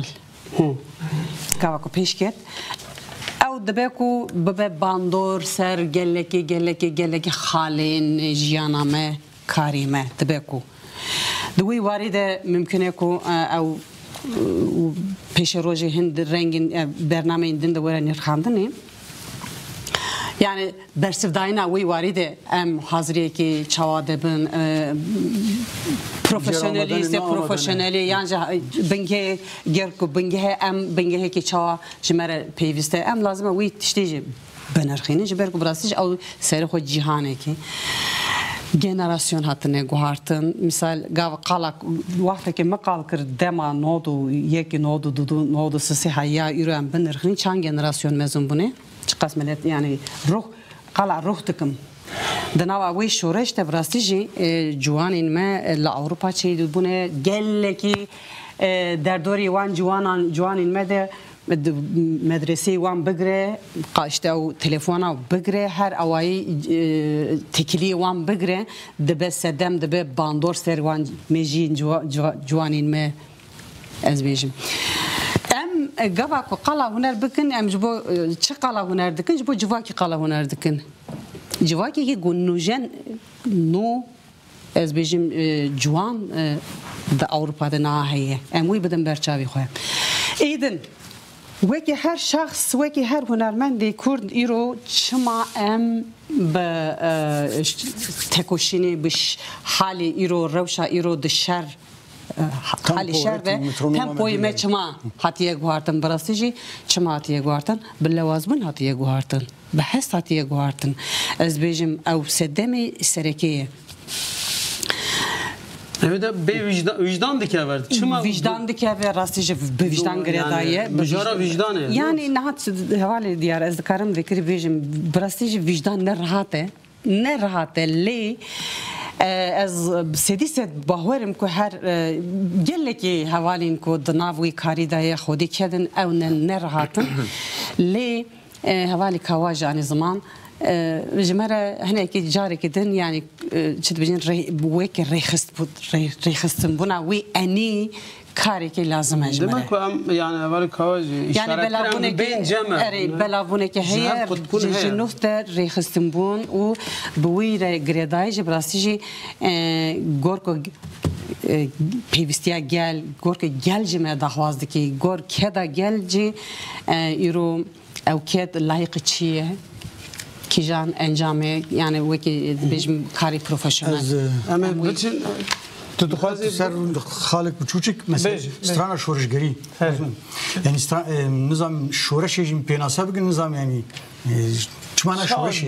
کاوکو پیش کرد او دبکو ببه باندور سر گلکی گلکی گلکی خالین جیانامه کاریمه دبکو دوی وارده ممکنه کو او پیش روزی هند رنگین برنامه این دنده وره نرخاندنی يعني برسف داينا وي وارده ام حاضريه كي چواده بن پروفیشنالیست پروفیشنالی یعنی بنگه گرکو بنگه ام بنگه کی چوا جمره پیوسته ام لازمه وی تشتیج بنرخینه جبر کو براسیج او سر خو جهانه کی جنراسیون هاتنه گوهارتن مثال گاو قالا وقتی که مقال کرد دما نودو یکی نودو دو نودو سه هيا ایران بنرخین چند جنراسیون مزون بونه چه قسمت یعنی روح قالا روح تکم دناوا وی شورش ته براستیجی جوانین ما لأوروپا چه دبونه گلکی در دوری وان جوانان جوانین مده مدرسه وان بگره قاشته او تلفونا بگره هر اوایی تکلی وان بگره دبه سدم دبه باندور سر وان میجین جوانین ما از بیجم ام گوا کو قلا هنر بکن ام جبو چه قلا هنر دکن جبو جواکی قلا هنر دکن جواکی که گونوژن نو از بیجم جوان د اروپا د ناحیه ام وی بدن برچاوی خو ایدن وکی هر شخص وکی هر هنرمند کرد ایرو چما ام به تکوشینی بش حالی ایرو روشا ایرو د شر حالی شر به تمپوی ما چما هاتیه گوارتن براسیجی چما هاتیه گوارتن بلوازمن هاتیه گوارتن بحث هاتیه گوارتن از بیجم او سدمی سرکیه Evet be vicdan vicdan dikeverdi. Çima vicdan dikever rastlıca be vicdan gredayı. Mejara vicdanı. Yani nahat havale diyar az karım vekri bejim rastlıca vicdan ne rahate ne rahate le از سدیس باورم که هر گله که حوالین که دناوی کاری دای خودی کردن او نرهاتن لی حوالی کواج آن زمان جمره هنا کی جاری کدن یعنی چه بجین وی که ریخست بود ریخستم بنا وی انی کاری که لازمه جمره. دمک هم یعنی اول کاج اشاره کردن بین جمع. اری بلافونه که هی جنوفت ریخستم بون و بوی گردای جبراسیجی گورکو پیوستیا گل گورکو گل جمع دخواست کی گور کدا گل جی ایرو او كاد لايق چیه کی جان انجامه يعني وكي بيجم كاري بروفيشنال اما بتشن تدخل سر خالق بچوچک مثلا استرانا شورشگری یعنی نظام شورش یجیم پیناسه بگن نظام یعنی چمانا شورش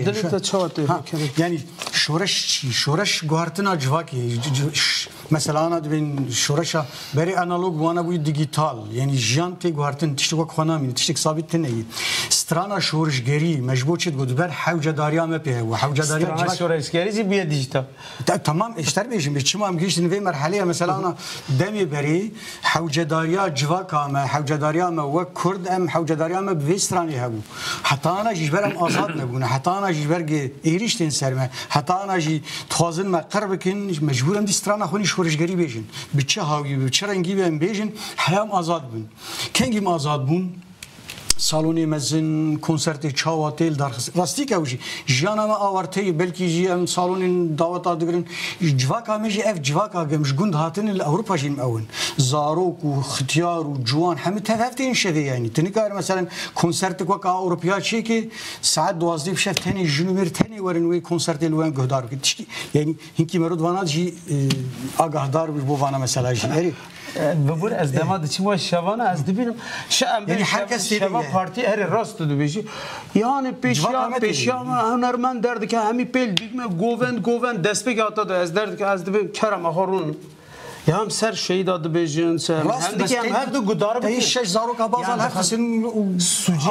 یعنی شورش چی شورش گوهرتنا جواکی مثلا انا دبین شورشا بری آنالوگ وانا بوی دیجیتال یعنی جان تی گوهرتن تشتک خونامی تشتک ثابت نهی استرانا شورشگری مجبور شد بود بر حوجه داریا مپیه و حوجه داریا استرانا شورشگری زی بیه دیجیتال تمام اشتر بیشیم به چما هم گیشتن وی مرحله مثلا انا دمی بری حوجه داریا جواکا ما حوجه داریا ما و کرد ام حوجه داریا ما بویسترانی هبو حتی انا جیبرم آزاد نبونه حتی انا جیبرگ ایریشتن سرمه حتی انا جی توازن ما قرب کن مجبورم دی استرانا خونی شورشگری بیشین به چه هاوی به چه رنگی بیم بیشین حیام آزاد بون کنگیم آزاد بون سالونی مزن کنسرتی چاواتیل در راستی که وجی جانا ما آورتی بلکی جی ام سالونی دعوت آدگرن جواکا میجی اف جواکا گمش گند هاتن الاوروپا جیم اون زاروک و ختیار و جوان همه تفاوتین شده یعنی تنکار مثلا کنسرت کو کا اروپیا چی که ساعت دوازده بشه تنی جنوبر تنی ورن وی کنسرت لوان گهدار کیت یعنی هنکی مرود وانا جی آگاهدار بو وانا مثلا جی ببور از دماد چی ما شبانه از دبینم شام یعنی هر کس شبا پارتی هر راست دو بیشی یعنی پیشیا پیشیا هنرمند درد که همی پیل دیگه گووند گووند دست بگه آتا دو از درد که از دبیم کرم هارون یا هم سر شهید داد بیشین سر هم دیگه هم هر دو گدار بگی شش زارو که بازال هفتسین سوجی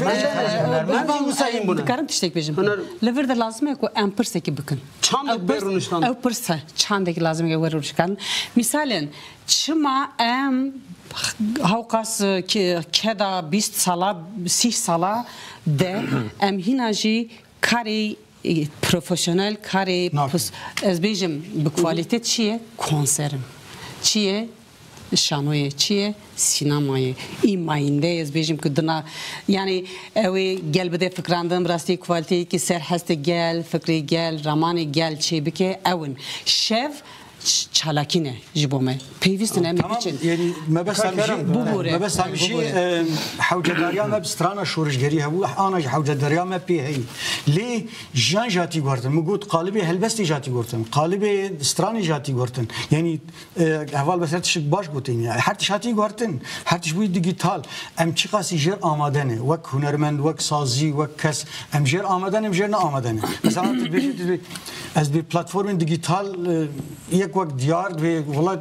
هنرمند مسایم بونه کارم تشتک بیشم لور در لازمه کو ام پرسه کی بکن چند بیرونشتن او پرسه چند کی لازمه کی ورونش کن مثلا چما ام هاوقاس که کدا بیست سالا سی سالا ده ام هیناجی کاری پروفیشنال کاری از بیشم بکوالیته چیه کنسرم چیه شانوی چیه سینمایی این ماینده از بیشم که دنا یعنی اوی گل بده فکراندم راستی کوالیتی که سر هست گل فکری گل رمان گل چی بکه اون شف چالاکینه جبومه پیوست نمی بچن یعنی ما بس همشي ما بس همشي حوجه داريا ما بسترانا شورشگری هبو انا حوجه داريا ما بي هي لي جان جاتي گورتن موجود قالبي هلبستي جاتي گورتن قالبي استراني جاتي گورتن يعني اول بس هرتش باش گوتين يعني هرتش هاتي گورتن هرتش بو دیجیتال ام چی قاسی جر آمادنه وک هنرمند وک سازی وک کس ام جر آمادنه ام جر نه آمادنه مثلا تبیشی از بی پلتفرم دیجیتال یک وقت دیار و والله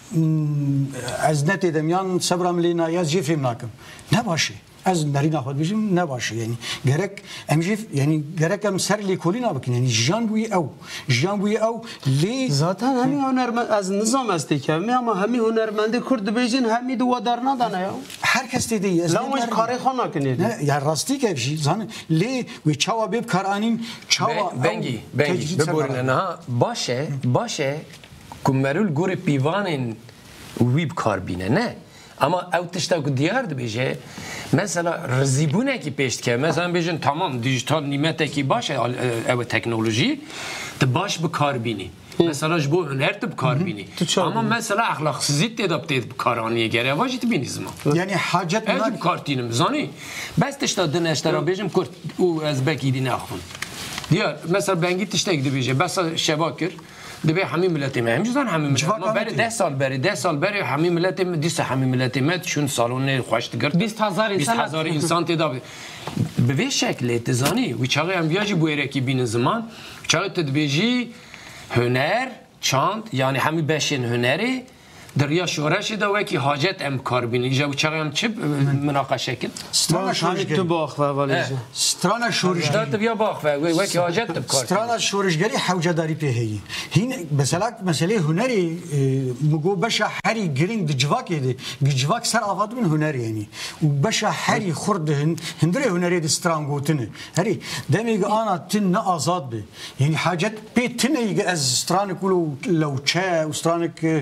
از نت دمیان صبرم لینا یا جیفیم ناکم نباشه از نرینا خود بیشیم نباشه یعنی گرک امجیف یعنی گرک ام سر لیکولی نبکن یعنی جان بوی او جان بوی او لی ذاتا همین هنرمند از نظام است که می اما همین هنرمند کرد بیشین همین دو در ندانه یا هر کس دیدی از لامش کاری خوانا کنید نه یا راستی که بشی زن لی و چاوا بیب کارانیم چاوا بنگی بنگی ببرن نه باشه باشه کمرول گور پیوانن ویب کار بینه نه اما او تشتا که دیار بیشه مثلا رزیبونه کی پیشت که مثلا بیشن تمام دیجیتال نیمته کی باشه او تکنولوژی ده باش بکار بینی مثلا جبو هنر تو بکار بینی اما مثلا اخلاق سزید تیدا بتید بکارانیه گره واجی تبینی زمان یعنی حاجت اجب کارتینم زانی بس تشتا دنشترا بیشم کرد او از بکی دی نخون دیار مثلا بنگی تشتا اگه بیشه بس شبا کرد دبی همه ملتی ما همچنان همه ملتی ما بری ده سال بری ده سال بری همه ملتی ما دیس همه ملتی ما چون سالن خوشت کرد بیست هزار انسان بیست هزار انسان تدا به وی شکل تزانی و چاقی هم بیاجی بویره کی بین زمان چاقی تدبیجی هنر چاند یعنی همه بشین هنری دریا شورشی دا وکی حاجت ام کار بینی جا چاقی هم چه مناقشه کن سترانا شورشگری تو باخ و ولی سترانا شورشگری داد بیا باخ و وکی حاجت تب کار سترانا شورشگری حوجه داری پیهی هین مثلا مسئله هنری مگو بشه هری گرینگ د جواک دی جواک سر آفاد من هنری یعنی و بشه هری خورد هندری هنری د ستران گوتنه هری دمیگ آنا تن نه آزاد به یعنی حاجت پی تنه از ستران کلو لو چه و سترانک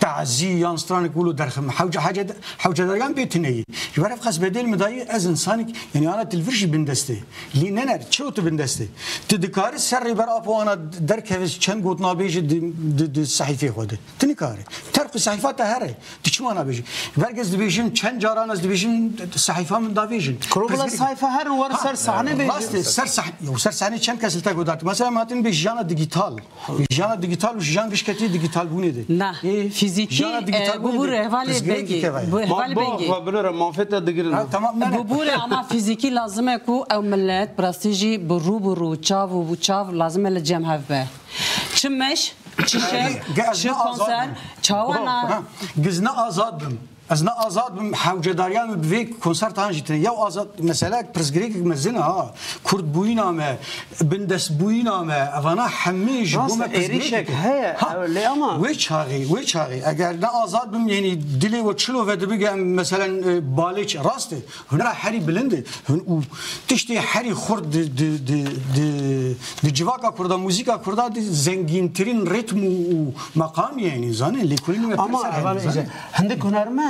تعزی یان ستران کولو درخم حوجه حاجه حوجه درگان بیتنی یوارف خاص بدل مدایی از انسانی یعنی آن تلفرش بندسته لی ننر چه تو بندسته تدکاری سر بر آپوانا در کهوس چند گوت نابیج د صحیفه خوده تنکاری طرف صحیفات هره تچما نابیج ورگز دیویژن چند جاران از دیویژن صحیفه من داویژن کروبلا صحیفه هر ور سر صحنه بیج سر صحنه یو سر صحنه چند کس تا گودات مثلا ماتن به جانا دیجیتال جانا دیجیتال و جان گشکتی دیجیتال بونیده نه فیزیکی ببوره حوالی بگی حوالی بگی ببوره مافته دیگر تمام نه ببوره اما فیزیکی لازمه کو او ملت براستیجی برو برو چاو و چاو لازمه لجمع به چمش چشم چه کنسر چاوانا گزنا آزاد بم از نه آزاد بم حوجداریان و دوی کنسرت هنجیتن یا آزاد مثلا پرسگریک مزنه ها کرد بوینامه بندس بوینامه اوانا همیش بوم ایریشک هه لیاما وی چاقی وی چاقی اگر نه آزاد بم یعنی دلی و چلو و دبیگم مثلا بالچ راسته هنر حری بلنده هن او تشتی حری خورد د د د د جواکا کردا موزیکا کردا زنگین ترین ریتم و مقام یعنی زانه لیکولین اما هندک هنرمند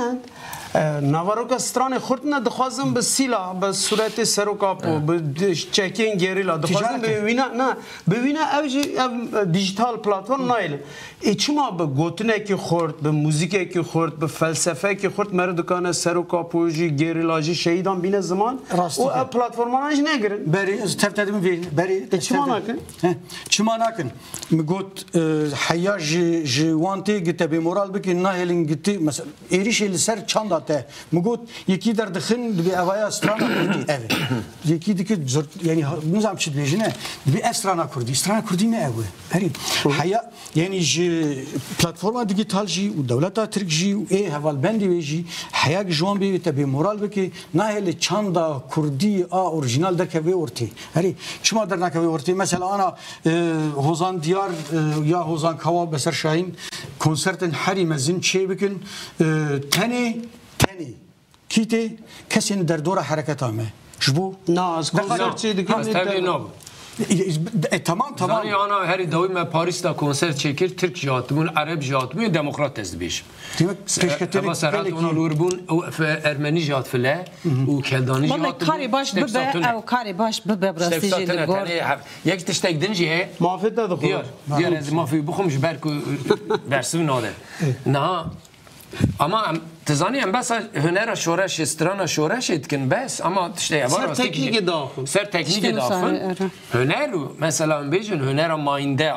نواروکا ستران خورد نه دخوازم به سیلا به صورت سروکاپو به چکینگ گریلا دخوازم به وینا نه به وینا اوجی دیجیتال پلتفرم نایل ایچما به گوتنه کی خورد به موزیک کی خورد به فلسفه کی خورد مرد دکانه سروکاپوجی گریلاجی شهیدان بین زمان او پلتفرمانش نگرن بری تفتدم وی بری چما نکن چما نکن میگوت حیا ج وانتی گته به مورال بکی ناهلین گتی مثلا ایریش سر چاند ته میگوت یکی در دخن به اوای استرانا کردی evet یکی دیگه یعنی نظام چی بیجنه به استرانا کردی استرانا کردی نه اوه هری حیا یعنی ج پلتفرم دیجیتال جی و دولت ترک جی و ای حوال بندی جی حیا جوان به تبی مورال بکی ناهل چاندا کردی آ اورجینال دکه به ورتی هری چما در نکه به ورتی مثلا انا هوزان دیار یا هوزان کوا بسر شاهین کنسرتن هری مزین چی بکن تنی تنی کیته کسی در دور حرکت آمه شبو نه از کنسرت چی دیگه از تبی ناب تمام تمام زانی آنا هری دوی ما پاریس دا کنسرت چکر ترک جاتمون عرب جاتمون دموکرات از بیش اما سرات اونا لوربون او ارمنی جات فله و کلدانی جات والله کاری باش ببه او کاری باش ببه براسیجی لگور یک تشتک دنجی ه مافته دخول دیار دیار از مافی بخومش برکو برسو ناده نه اما تزانی هم بس هنر شورش استران شورش اتکن بس اما تشتی سر تکنیک داخل سر تکنیک داخل هنر مثلا بیجن هنر ماینده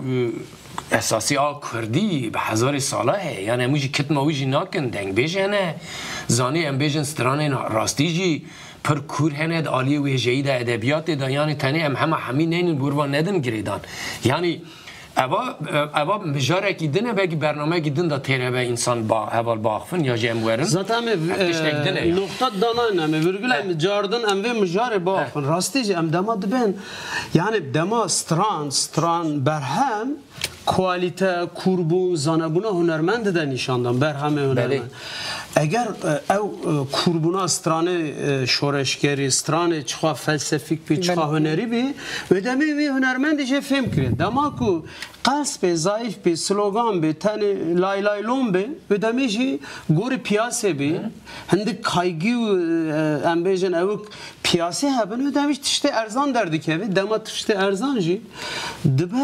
اساسی آ کردی به هزار ساله یعنی موجی کت موجی ناکن دنگ بیجن زانی هم بیجن استران راستیجی پر کور هند عالی و جید ادبیات دا یعنی تنی هم همه همین نین بوروان ندن گریدان یعنی اوا اوا مجاره کی دنه بگی برنامه کی دن دا تیره به انسان با اول باخفن یا جم ورن zaten nokta dana ne virgül em jardan em ve mjare باخفن راستی ام دما دبن yani dema stran stran berhem kualite kurbun zanabuna hunermend de nişandan berhem hunermend eğer ev kurbuna strane şoreşgeri strane çıxa felsefik bir çıxa hüneri bi ödemi ve hunermend je film kire dema ku قصب ضعیف به سلوگان به تن لای لای لوم به و دمیجی گور پیاسه به هندی کایگی و امبیجن او پیاسه هبن و دمیج تشته ارزان دردی که و دما تشته ارزان جی دبه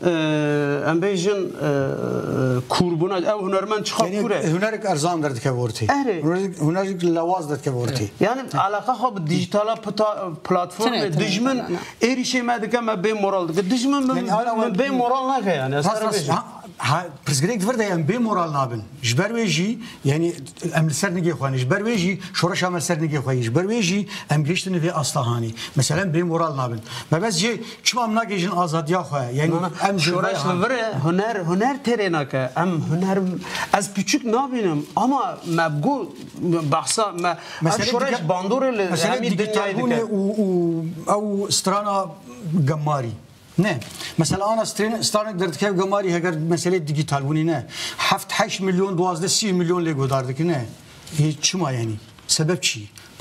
امبیجن کوربونا او هنرمند چخاب کوره هنرک ارزان دردی که ورتی هنرک لواز دردی که ورتی yani علاقه خواب دیجیتالا پلاتفرم دجمن ایریشه مدکه ما به مورال دکه دجمن به مورال نه yani ha prizgrek dverde yani be moral nabin jberveji yani emser nige khani jberveji shorash emser nige khoyi jberveji em geçtini ve aslahani mesela be moral nabin ve bezce çmam nagejin azadiya khoya yani em shorash vre huner huner terenaka em huner az küçük nabinim ama mabgu bahsa ma shorash bandur le mesela digitalune u au strana gamari نه مثلا انا استرین استانک درد که گماری اگر مسئله دیجیتال بونی نه هفت هشت میلیون دوازده سی میلیون لگو دارد که نه هیچ چما یعنی سبب چی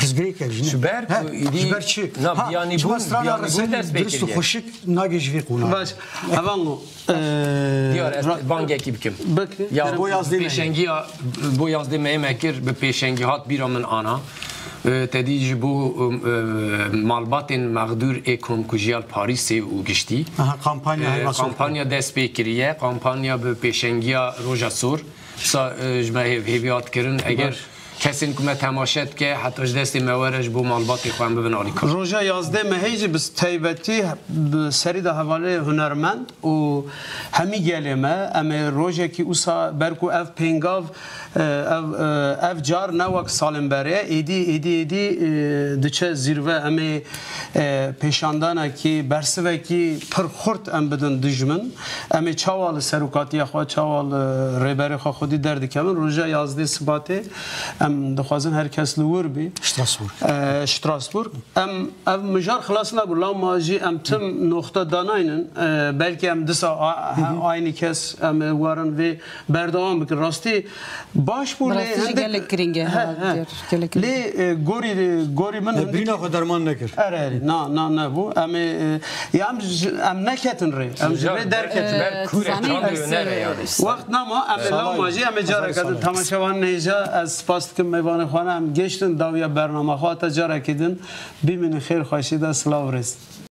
Pizgirek evjine. Süper, bu idi- Süper çi. Na, biyani bun, biyani bun ders Dürüst bekliyor. hoşik nagejvi kuna. باش اوانو Diyar est bangekî bikim. Bakın. Ya Bu yazdı mı? peşengi bu yazdı me mekir be peşengi hat bir amın ana. Tedî ji bu malbatên mağdur ê komkujiyal Parîsê û giştî. Aha kampanya hayva sor. Kampanya dest pê kiriye, kampanya bi pêşengiya roja sor. Sa ji me hêviyat kirin eger kesin ku me temaşe dike heta ji destê me were ji bo malbatê xwe em bibin alîkar. روژا یازده مهیج بس تایبتی سری ده حواله هنرمند و همی گلمه اما روژا کی اوسا برکو اف پینگاو اف اف جار نوک سالم بره ایدی ایدی ایدی دچه زیروه اما پیشاندانا کی برسوه کی پر خورد ام بدن دجمن اما چاوال سروکاتی خوا چاوال ریبری خوا خودی درد کمن روژا یازده سباته ام دخوازن هر کس لور بی Strasbourg. شتراسبورگ ام ام مجار خلاص نبود لا ماجی ام تم نقطه داناینن بلکه ام دسا aynı kes ام وارن و بردوام بکن راستی باش بود Rastî gelek kiringe gelek. لی گوری گوری من Brina kadarman nekir. اره نه نه نه بو ام یا ام ام نکتن ری ام جبه درکتن Ber kure Tizani çalıyor es- nere yani. وقت نما ام لا ماجی ام جاره کدن تماشاوان نیجا از سپاس کم میوان خانه ام گشتن داویا برنامه خواهد جاره کدن بیمین خیر خوشیده سلاو رست